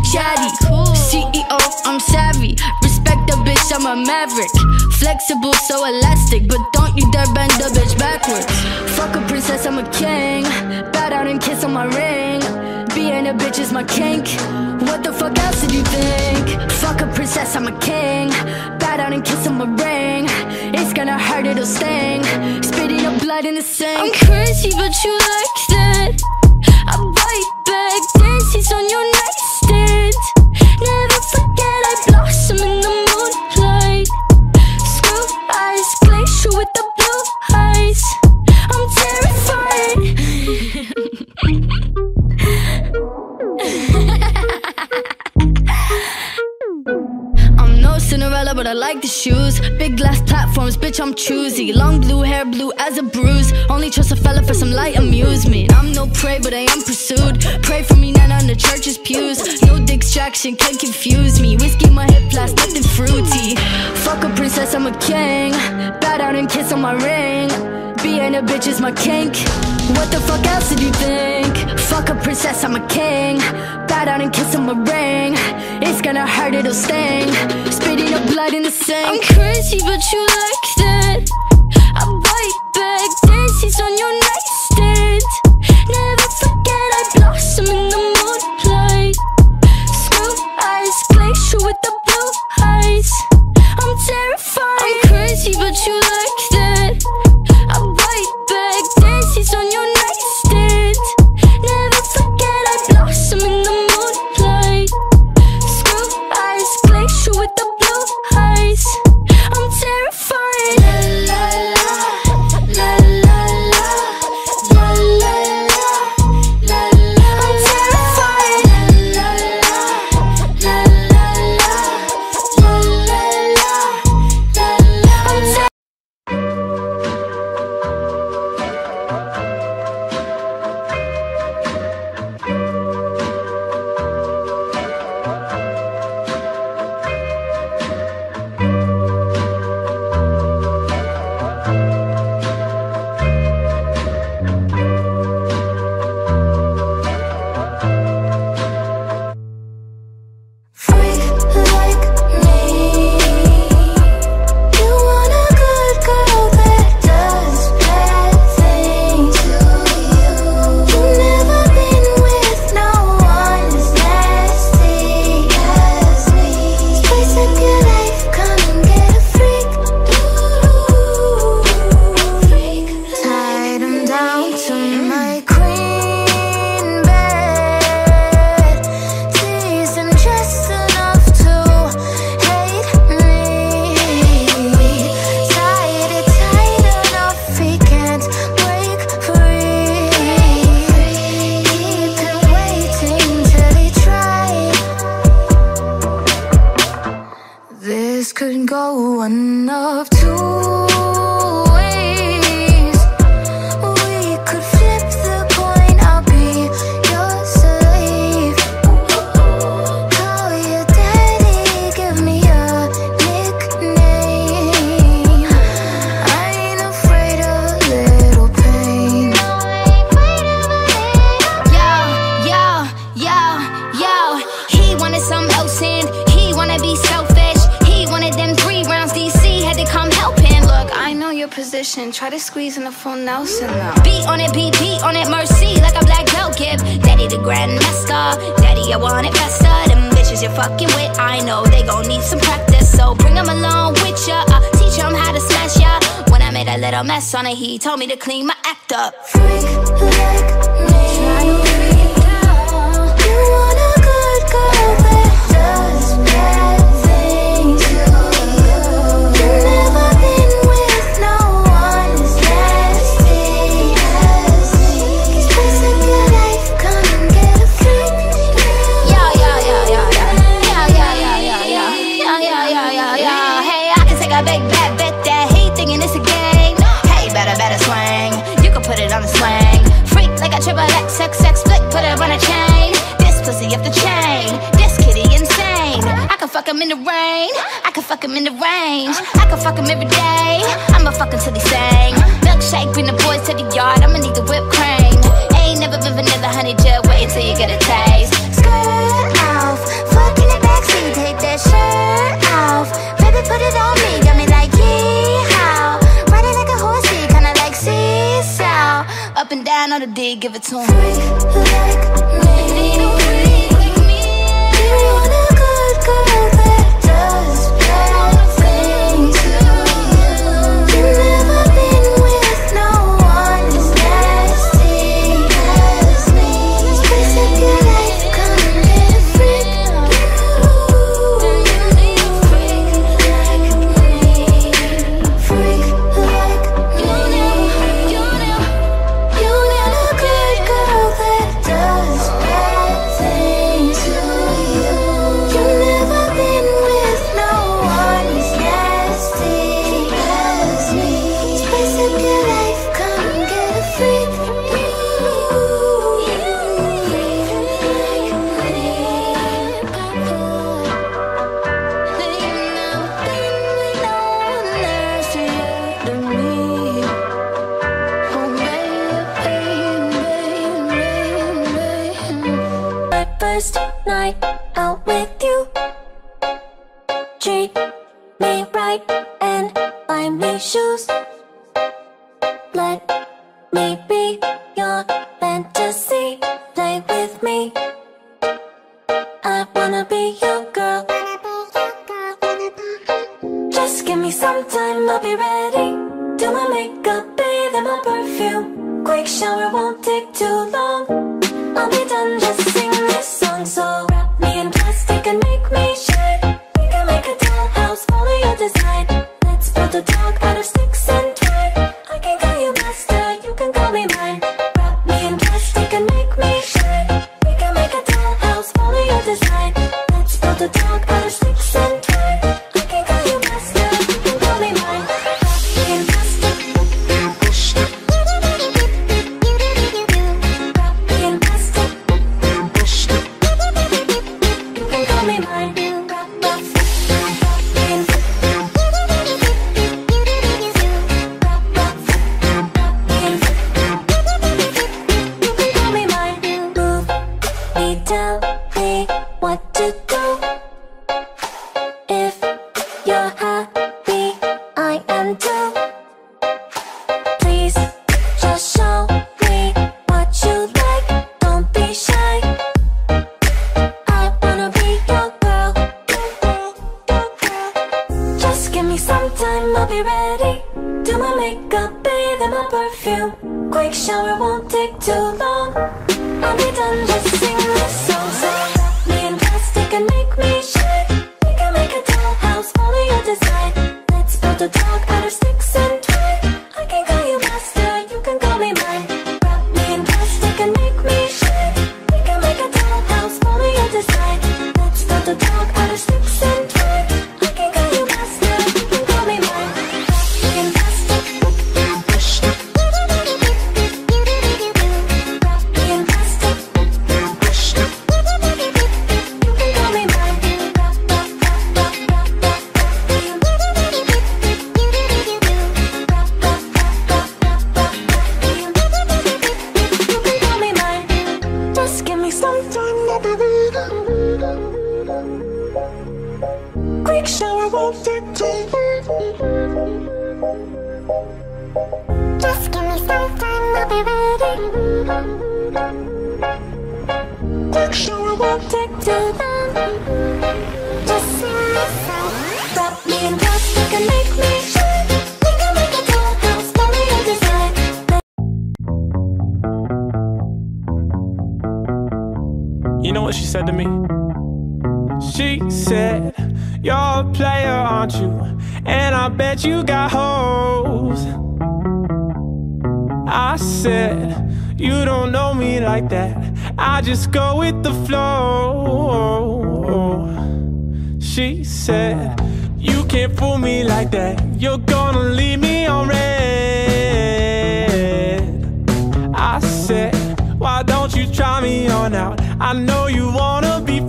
chatty. C E O, I'm savvy. Respect the bitch, I'm a maverick. Flexible, so elastic, but don't you dare bend the bitch backwards. Fuck a princess, I'm a king. Bow down and kiss on my ring. Being a bitch is my kink. What the fuck else did you think? Fuck a princess, I'm a king. Bow down and kiss on my ring. It's gonna hurt, it'll sting. Spitting up blood in the sink. I'm crazy, but you like that. I bite back, dances on your nightstand. Never forget I blossom in the moonlight. Screw eyes, glacier with the blue eyes. I'm terrified. I'm no Cinderella, but I like the shoes. Big glass platforms, bitch, I'm choosy. Long blue hair, blue as a bruise. Only trust a fella for some light amusement. I'm no prey, but I am pursued. Pray for me, not on the church's pews. No distraction can confuse me. Whiskey in my hip flask, nothing fruity. Fuck a princess, I'm a king. Bow down and kiss on my ring. Being a bitch is my kink. What the fuck else did you think? Fuck a princess, I'm a king. Bow down and kiss on my ring. It's gonna hurt, it'll sting. Spitting up blood in the sink. I'm crazy, but you like that. I bite back, dances on your nightstand. Never forget I blossom in the moonlight. Screw eyes, glacier with the blue eyes. I'm terrified. I'm crazy, but you like that. I bite back, dances on your nightstand. Never forget I blossom in the moonlight. Screw eyes, glacier with the blue eyes. I'm terrified. La la la, la la la, la la la, la la. I'm terrified. La la la, la la la, la la la, la la. I'm terrified. This could go one of two ways. We could flip the coin, I'll be your slave. Call your daddy, give me a nickname. I ain't afraid of little pain. Yo, yo, yo, yo. He wanted some else and he wanna be selfish. Wanted them three rounds, D C had to come help him. Look, I know your position, try to squeeze in the full Nelson now. Beat on it, beat, beat on it, mercy, like a black belt give. Daddy the grandmaster, daddy I want it faster. Them bitches you're fucking with, I know they gon' need some practice. So bring them along with ya, uh, teach them how to smash ya. When I made a little mess on it, he told me to clean my act up. Freak like me, try to freak down. You want a good girl that does bad things. You've never been with no one as nasty as me. Spice up your life, come and get a freak. Yo, yo, yo, yo, yo. Yo, yo, yo, yo, yo. Yo, yo, yo, yo, yo. Hey, I can take a big bad bet that he thinking it's a game. Hey, better, better swing. You can put it on the swing. Freak like a triple X, X, X, split, put it on a chain. This pussy up the chain. This kitty insane. I can fuck him in the rain. I can fuck him in the range. I can fuck him every day. I'ma fuck him till he sing. Milkshake, bring the boys to the yard. I'ma need the whipped cream. Ain't never been vanilla, honey, just wait until you get a taste. Skirt off, backseat, take that shirt off. Baby, put it on me, got me like yee-haw. Riding like a horsey, kinda like seesaw. Up and down on the D, give it to him. Freak like me. Do you want a good girl that does bad things to you? You've never been with no one as nasty as me. Spice up your life, come and get a freak. Do you need a freak like me? Freak like me. You know, you need a good girl that does bad things to you. You've never been with no one as nasty as me. Spice up your life, come and get a freak. First night out with you, treat me right and buy me shoes. Let me be your fantasy, play with me. I wanna be your girl. Just give me some time, I'll be ready. Do my makeup, bathe in my perfume. Quick shower, won't take too long. I'll be done, just sing this song. So wrap me in plastic and make me shine. We can make a dollhouse, follow your design. Let's build a dog out of sticks and twine. I can call you master, you can call me mine. Wrap me in plastic and make me shine. We can make a dollhouse, follow your design. Let's build a dog out of sticks and twine. I can call you master, you can call me mine. Wrap me in plastic. Tell me what to do. If you're happy, I am too. Please just show me what you like. Don't be shy. I wanna be your girl. Just give me some time, I'll be ready. Do my makeup, bathe in my perfume. Quick shower, won't take too long. I'll be done, just sing this song. So wrap me in plastic and make me shine. We can make a dollhouse, follow your design. Let's build a dog out of sticks and twine. I can call you master, you can call me mine. Wrap me in plastic and make me shine. We can make a dollhouse, follow your design. Let's build a dog out of sticks and twine. I can call you master, you can call me mine. Wrap me in plastic. Quick shower, won't take too long. Just give me some time, I'll be ready. Quick shower, won't take too long. Just sing this song. Wrap me in plastic and make me shine. We can make a dollhouse, follow your design. You know what she said to me? She said, you're a player, aren't you? And I bet you got hoes. I said, you don't know me like that. I just go with the flow. She said, you can't fool me like that. You're gonna leave me on red. I said, why don't you try me on out? I know you wanna be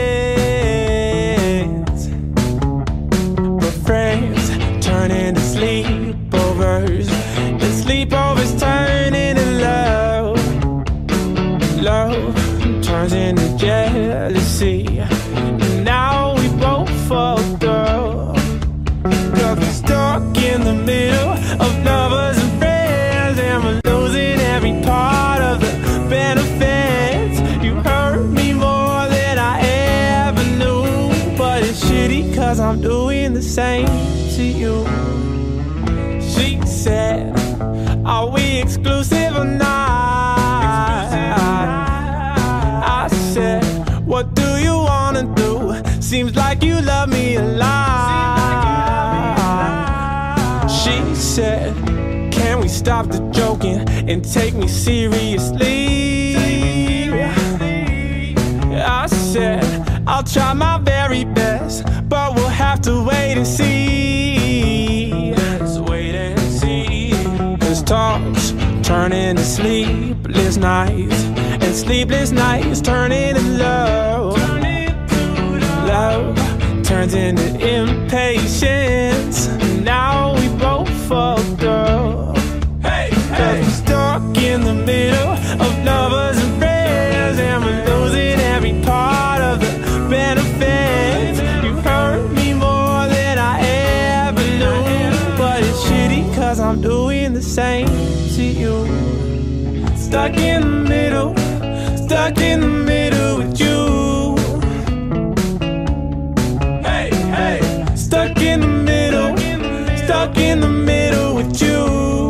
friends, but friends turn into sleepovers, and sleepovers turn into love. Love turns into jealousy, and now be exclusive or not. I said, what do you wanna do? Seems like you love me a lot. She said, can we stop the joking and take me seriously? I said, I'll try my very best, but we'll have to wait and see. Let's wait and see. Cause talks turn into sleepless nights, and sleepless nights turn into love. Love turns into impatience. Now we both fucked up. Hey, hey. Cause we're stuck in the middle of lovers and friends, and we're losing every part of the benefits. You hurt me more than I ever knew, but it's shitty cause I'm doing the same to you. Stuck in the middle, stuck in the middle with you. Hey, hey. Stuck in the middle, stuck in the middle with you.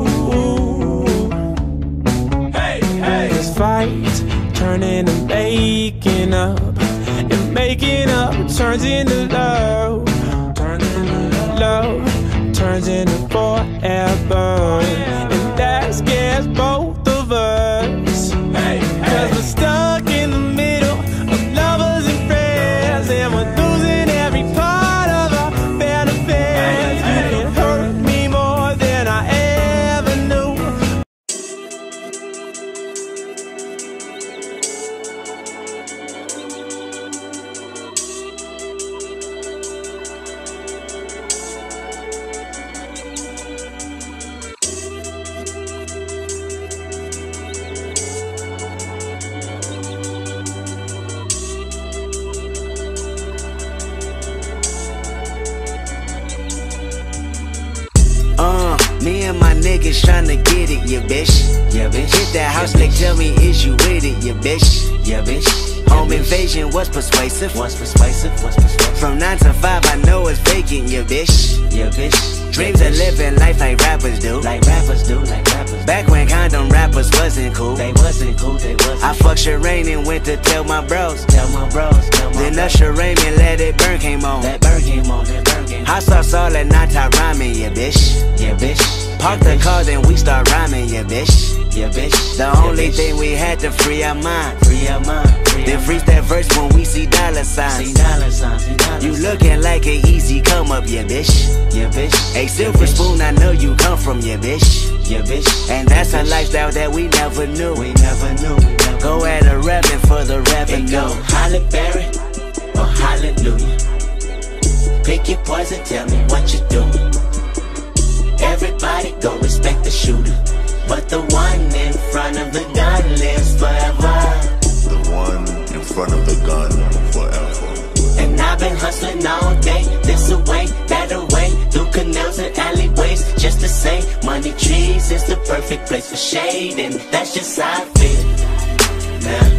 Hey, hey. This fight turn into making up, and making up turns into love. Turns into love, turns into forever, and that scares both of us. Hey, cause we're stuck in the middle of lovers and friends, and we're losing every part of our benefits. You can hurt me more than I ever knew. Me and my niggas tryna get it, yeah bitch. Yeah bitch. Hit that house, yeah, like tell me is you with it, yeah bitch. Yeah bitch. Home yeah, invasion was persuasive. Was persuasive. Was persuasive. From nine to five, I know it's vacant, yeah bitch. Yeah bitch. Dreams yeah, of living life like rappers do. Like rappers do. Like rappers. Back when condom rappers wasn't cool. They wasn't cool. They wasn't. I fucked Shireen and went to tell my bros. Tell my bros. Tell my then bros. Usher Raymond Let It Burn came on. That burn came on. That burn came on. Hot sauce all at night time rhyming, yeah bitch. Yeah bitch. Park the car, then we start rhyming, yeah bitch. Yeah bitch. The yeah, only bitch. thing we had to free our mind. Free our mind. Free then freeze that verse when we see dollar signs. See dollar signs. See dollar you looking like an easy come up, yeah bitch. Yeah bitch. A silver yeah, spoon, I know you come from, yeah bitch. Yeah bitch. And that's yeah, a lifestyle that we never knew. We never knew. We never go at a revenue for the revenue. Go Halle Berry or hallelujah. Pick your poison, tell me what you doing. Everybody go respect the shooter, but the one in front of the gun lives forever. The one in front of the gun forever. And I've been hustling all day, this away, that away, through canals and alleyways, just to say, money trees is the perfect place for shade, and that's just how I feel. Nah,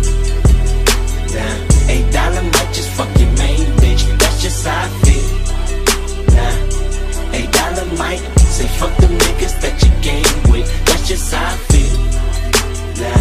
nah, eight dollar might just fuck your main bitch, that's just how I feel. Nah, eight dollar might say fuck them niggas that you game with, that's just how I feel. Nah,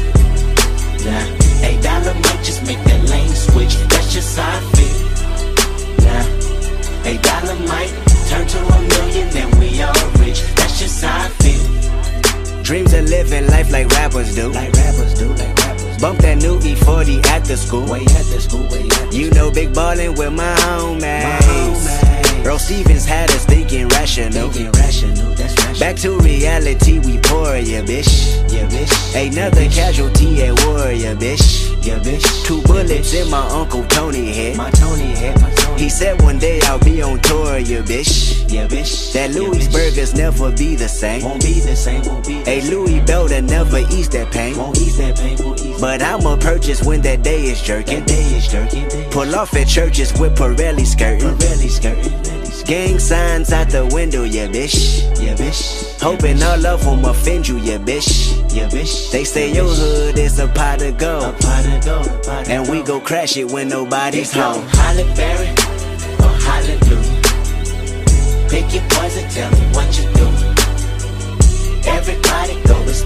nah, eight dollar might just make that lane switch, that's just how I feel. Nah, eight dollar might turn to a million and we all rich, that's just how I feel. Dreams of living life like rappers do. Like rappers do, like rappers. Bump that new E forty at the school. Way at the school, way at the You know big ballin' with my homies. My homies. Earl Stevens had us thinking rational. Thinking rational, that's rational. Back to reality, we pour, yeah bitch. Yeah bitch. Another casualty at war, yeah bitch. Yeah bitch. Two bullets in my Uncle Tony head. My Tony head, my Tony. He said one day I'll be on tour, yeah bitch. Yeah bitch. That Louis burgers never be the same. Won't be the same, won't be the same. A Louis Belder never ease that pain. Won't ease that pain, won't ease. But I'ma purchase when that day is jerking. That day is jerking. Pull off at churches with Pirelli skirting. Pirelli skirting. Gang signs out the window, yeah bitch. Yeah bitch. Hoping all of them offend you, yeah bitch. Yeah bitch. They say your hood is a pot of gold. A pot of gold. And we go crash it when nobody's home. Halle Berry or hallelujah. Pick your poison, tell me what you do. Everybody go respect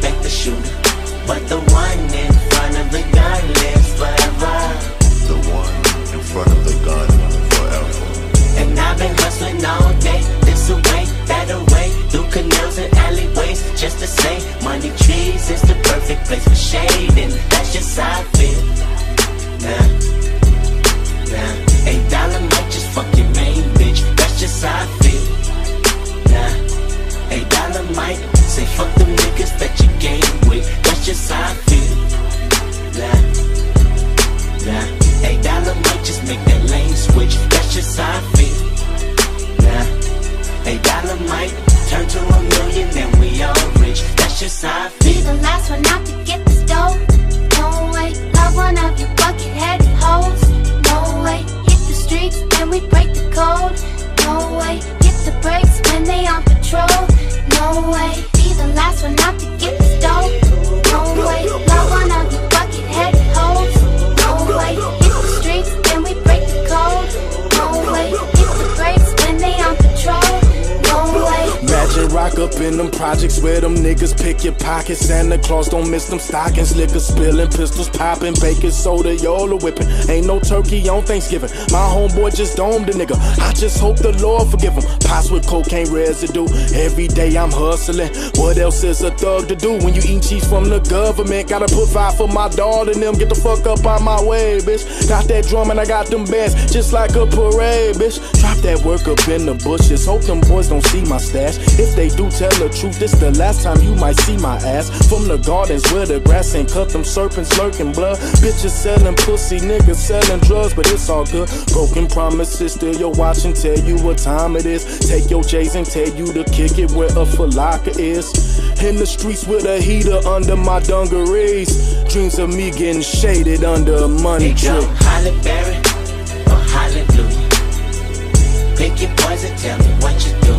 might turn to a million and we all rich. That's just how I feel. Be the last one out to get this dough. No way, love one of you bucket-headed hoes. No way, hit the streets and we break the code. No way, hit the brakes when they on patrol. No way, be the last one out to get this dough. No way, love one of you bucket-headed hoes. No way, hit the streets and we break the code. No way, hit the brakes when they on patrol. No way. Magic rock up in them projects where them niggas pick your pockets. Santa Claus don't miss them stockings. Liquor spilling, pistols popping, baking soda, y'all are whipping. Ain't no turkey on Thanksgiving. My homeboy just domed a nigga. I just hope the Lord forgive him. Pots with cocaine residue. Every day I'm hustling. What else is a thug to do when you eat cheese from the government? Gotta put five for my dog and them. Get the fuck up out my way, bitch. Got that drum and I got them bands just like a parade, bitch. Drop that work up in the bushes. Hope them boys don't see my stash. If they do, tell the truth, this the last time you might see my ass. From the gardens where the grass ain't cut, them serpents lurking blood. Bitches selling pussy, niggas selling drugs, but it's all good. Broken promises, still your watch and tell you what time it is. Take your J's and tell you to kick it where a falaka is. In the streets with a heater under my dungarees. Dreams of me getting shaded under a money tree. Hey, yo, Halle Berry or Hallelujah. Pick your poison, tell me what you do.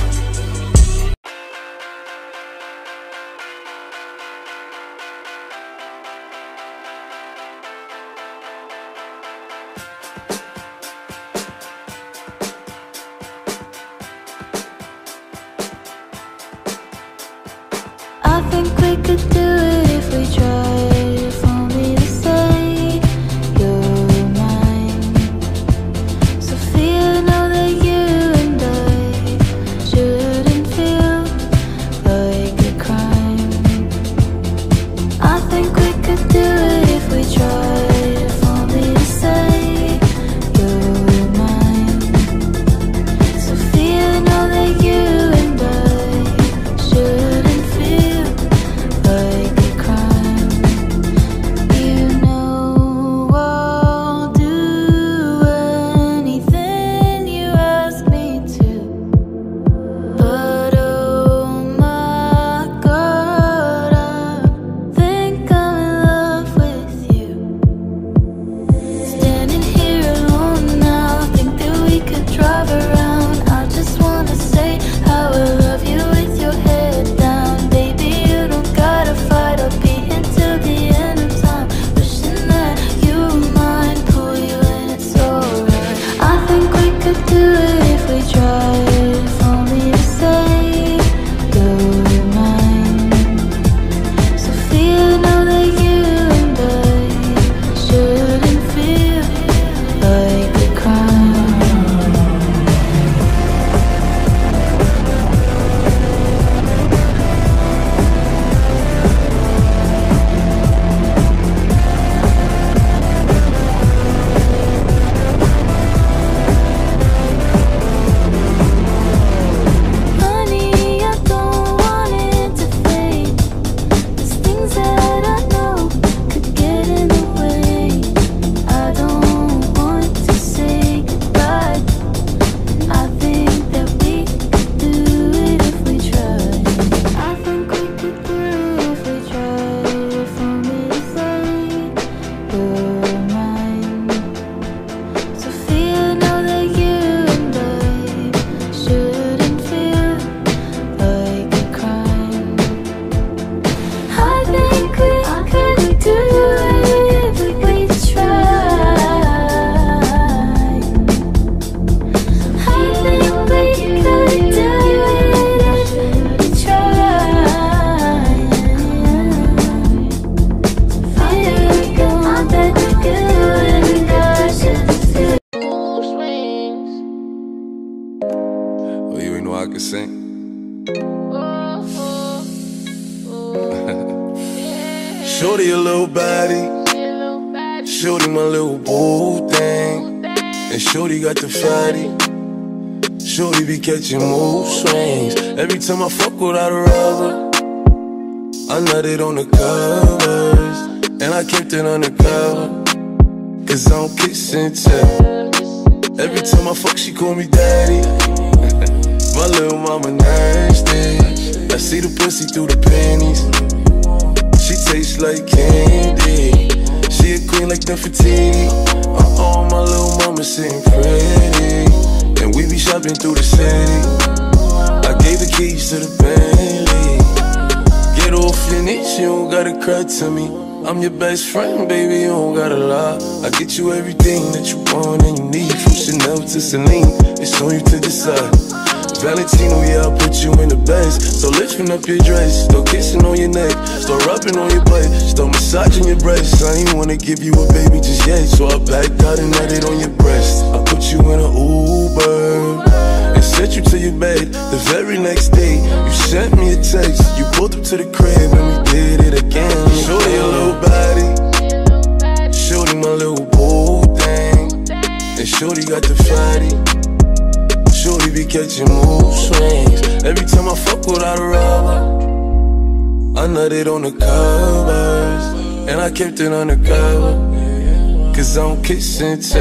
I think we could do it if we tried. If only to say you're mine. Sophia, know that you and I shouldn't feel like a crime. I think we could do it if we tried. If only to say you're mine. Sophia, know that you and I shouldn't feel like a crime. You know I'll do anything you ask me to. But oh my God, I think I'm in love with you. Standing here alone now, think that we could drive around. I just wanna say how I love you with your head down. Baby, you don't gotta fight, I'll be here till the end of time. Wishing that you were mine, pull you in, it's alright. I think we could do it if we tried. If only to say you're mine. Sophia, know that you and I shouldn't feel like a crime. Honey, I don't want it to fade. There's things that I know could get in the way. I don't want to say goodbye. I think that we could do it if we tried. I think we could do it if we tried. If only to say you're mine. Sophia, know that you and I shouldn't feel like a crime. I think we could do it if we tried. I think we could do it if we tried. Feel the one that you good and I should feel. Oh, you ain't know I could sing? Shorty a little body, shorty my little boo thing, and shorty got the fatty. Shorty be catching mood swings. Every time I fuck without a rubber, I nutted on the covers, and I kept it undercover, cause I don't kiss and tell. Every time I fuck, she call me daddy. My little mama nasty. I see the pussy through the panties. She tastes like candy. She a queen like Nefertiti. Uh-oh, my little mama sitting pretty. And we be shopping through the city. I gave the keys to the Bentley. Get off your knees, you don't gotta cry to me. I'm your best friend, baby, you don't gotta lie. I get you everything that you want and you need. From Chanel to Celine, it's on you to decide. Valentino, yeah, I'll put you in the best. So lifting up your dress, start kissing on your neck, start rubbing on your butt, start massaging your breasts. I ain't wanna give you a baby just yet, so I backed out and had it on your breast. I put you in an Uber and sent you to your bed. The very next day, you sent me a text. You pulled up to the crib and we did it again. Shorty your little body, shorty my little boo thing, and shorty got the fatty. Shorty be catching mood swings. Every time I fuck without a rubber, I nutted on the covers, and I kept it undercover, cause I don't kiss and tell.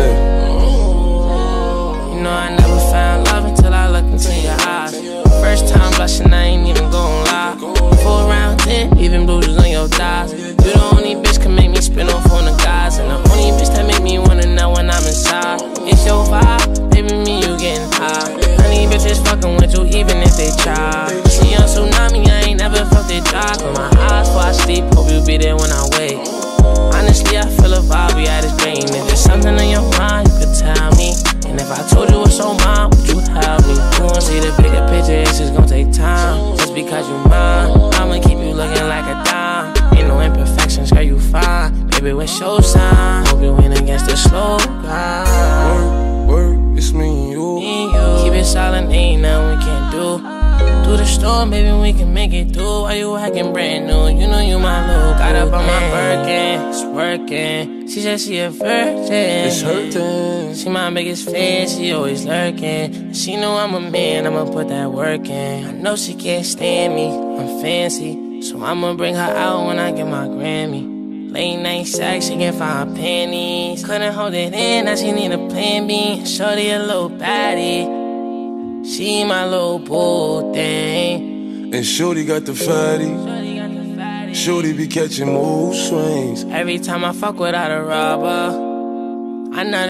You know I never found love until I looked into your eyes. First time blushing, I ain't even gon' lie. Four round ten, even bruises on your thighs. You the only bitch can make me spin off on the guys, and the only bitch that make me wanna know when I'm inside. It's your vibe, baby, me you getting high. Honey bitches fucking with you even if they try. See on tsunami, I ain't never felt it dry. Close my eyes before I sleep, hope you be there when I wake. Honestly, I feel a vibe, we had this brain. If there's something on your mind, you could tell me. And if I told you what's on mine, would you help me? You wanna see the bigger picture, it's just gonna take time. Just because you mine, I'ma keep you looking like a dime. Ain't no imperfections, girl, you fine. Baby, what's your sign? Hope you win against the slow grind. Work, work, it's me and you. Me and you. Keep it silent, ain't nothing we can't do. Through the storm, baby, we can make it through. Why you acting brand new? You know you my little. Got up on my Birkin, it's working. She said she a virgin. It's hurting. She my biggest fan, she always lurking. She know I'm a man, I'ma put that work in. I know she can't stand me, I'm fancy, so I'ma bring her out when I get my Grammy. Late night sex, she can't find panties. Couldn't hold it in, now she need a plan B. Shorty a little baddie, she my little boo thing. And shorty got the fatty. Shorty be catching mood swings. Every time I fuck without a rubber, I know.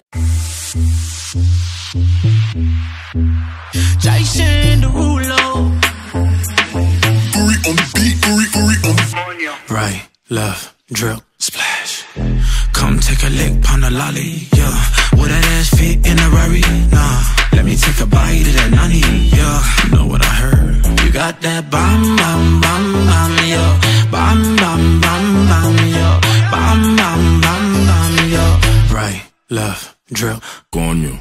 Jason Derulo. Uri on the beat, Uri, Uri on the Right, left, drip, splash. Come take a lick, pound a lolly, yeah. Would that ass fit in a Rari? Nah. Let me take a bite of that nani, yeah. You know what I heard? You got that bam, bam, bam, bam, yeah. Bam, bam, bam, bam, yeah. Bam, bam, bam, bam, yeah. Right, left, drip, coño.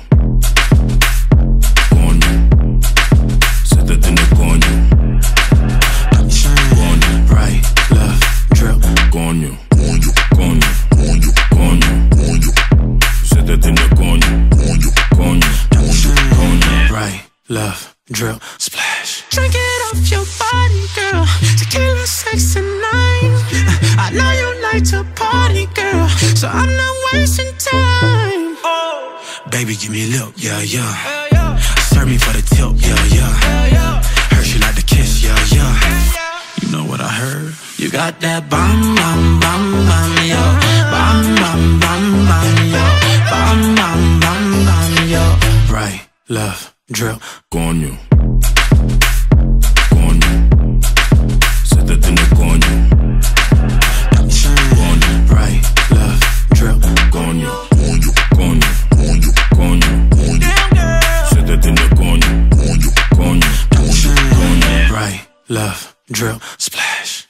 Coño. Se te tiene coño. Coño. Right, left, drip, coño. Coño, coño, coño, coño, coño. Se te tiene coño. Coño, coño, coño, coño. Right, left, drip, splash. Drink it off your body, girl. Tequila, sex, and nine. I know you like to party, girl, so I'm not wasting time. Oh. Baby, give me a lip, yeah, yeah. Hell yeah. Serve me for the tip, yeah, yeah. Hell yeah. Heard you like to kiss, yeah, yeah. You know what I heard? You got that bam, bam, bam, bam, yeah. Bam, bam, bam, bam, yeah. Bam, bam, bam, bam, yeah. Right, left, drip, coño. Coño. Se te tiene coño. Coño. Right, left, drip, coño. Coño, coño, coño, coño, coño. Se te tiene coño. Coño, coño, coño, coño. Right, left, drip, splash.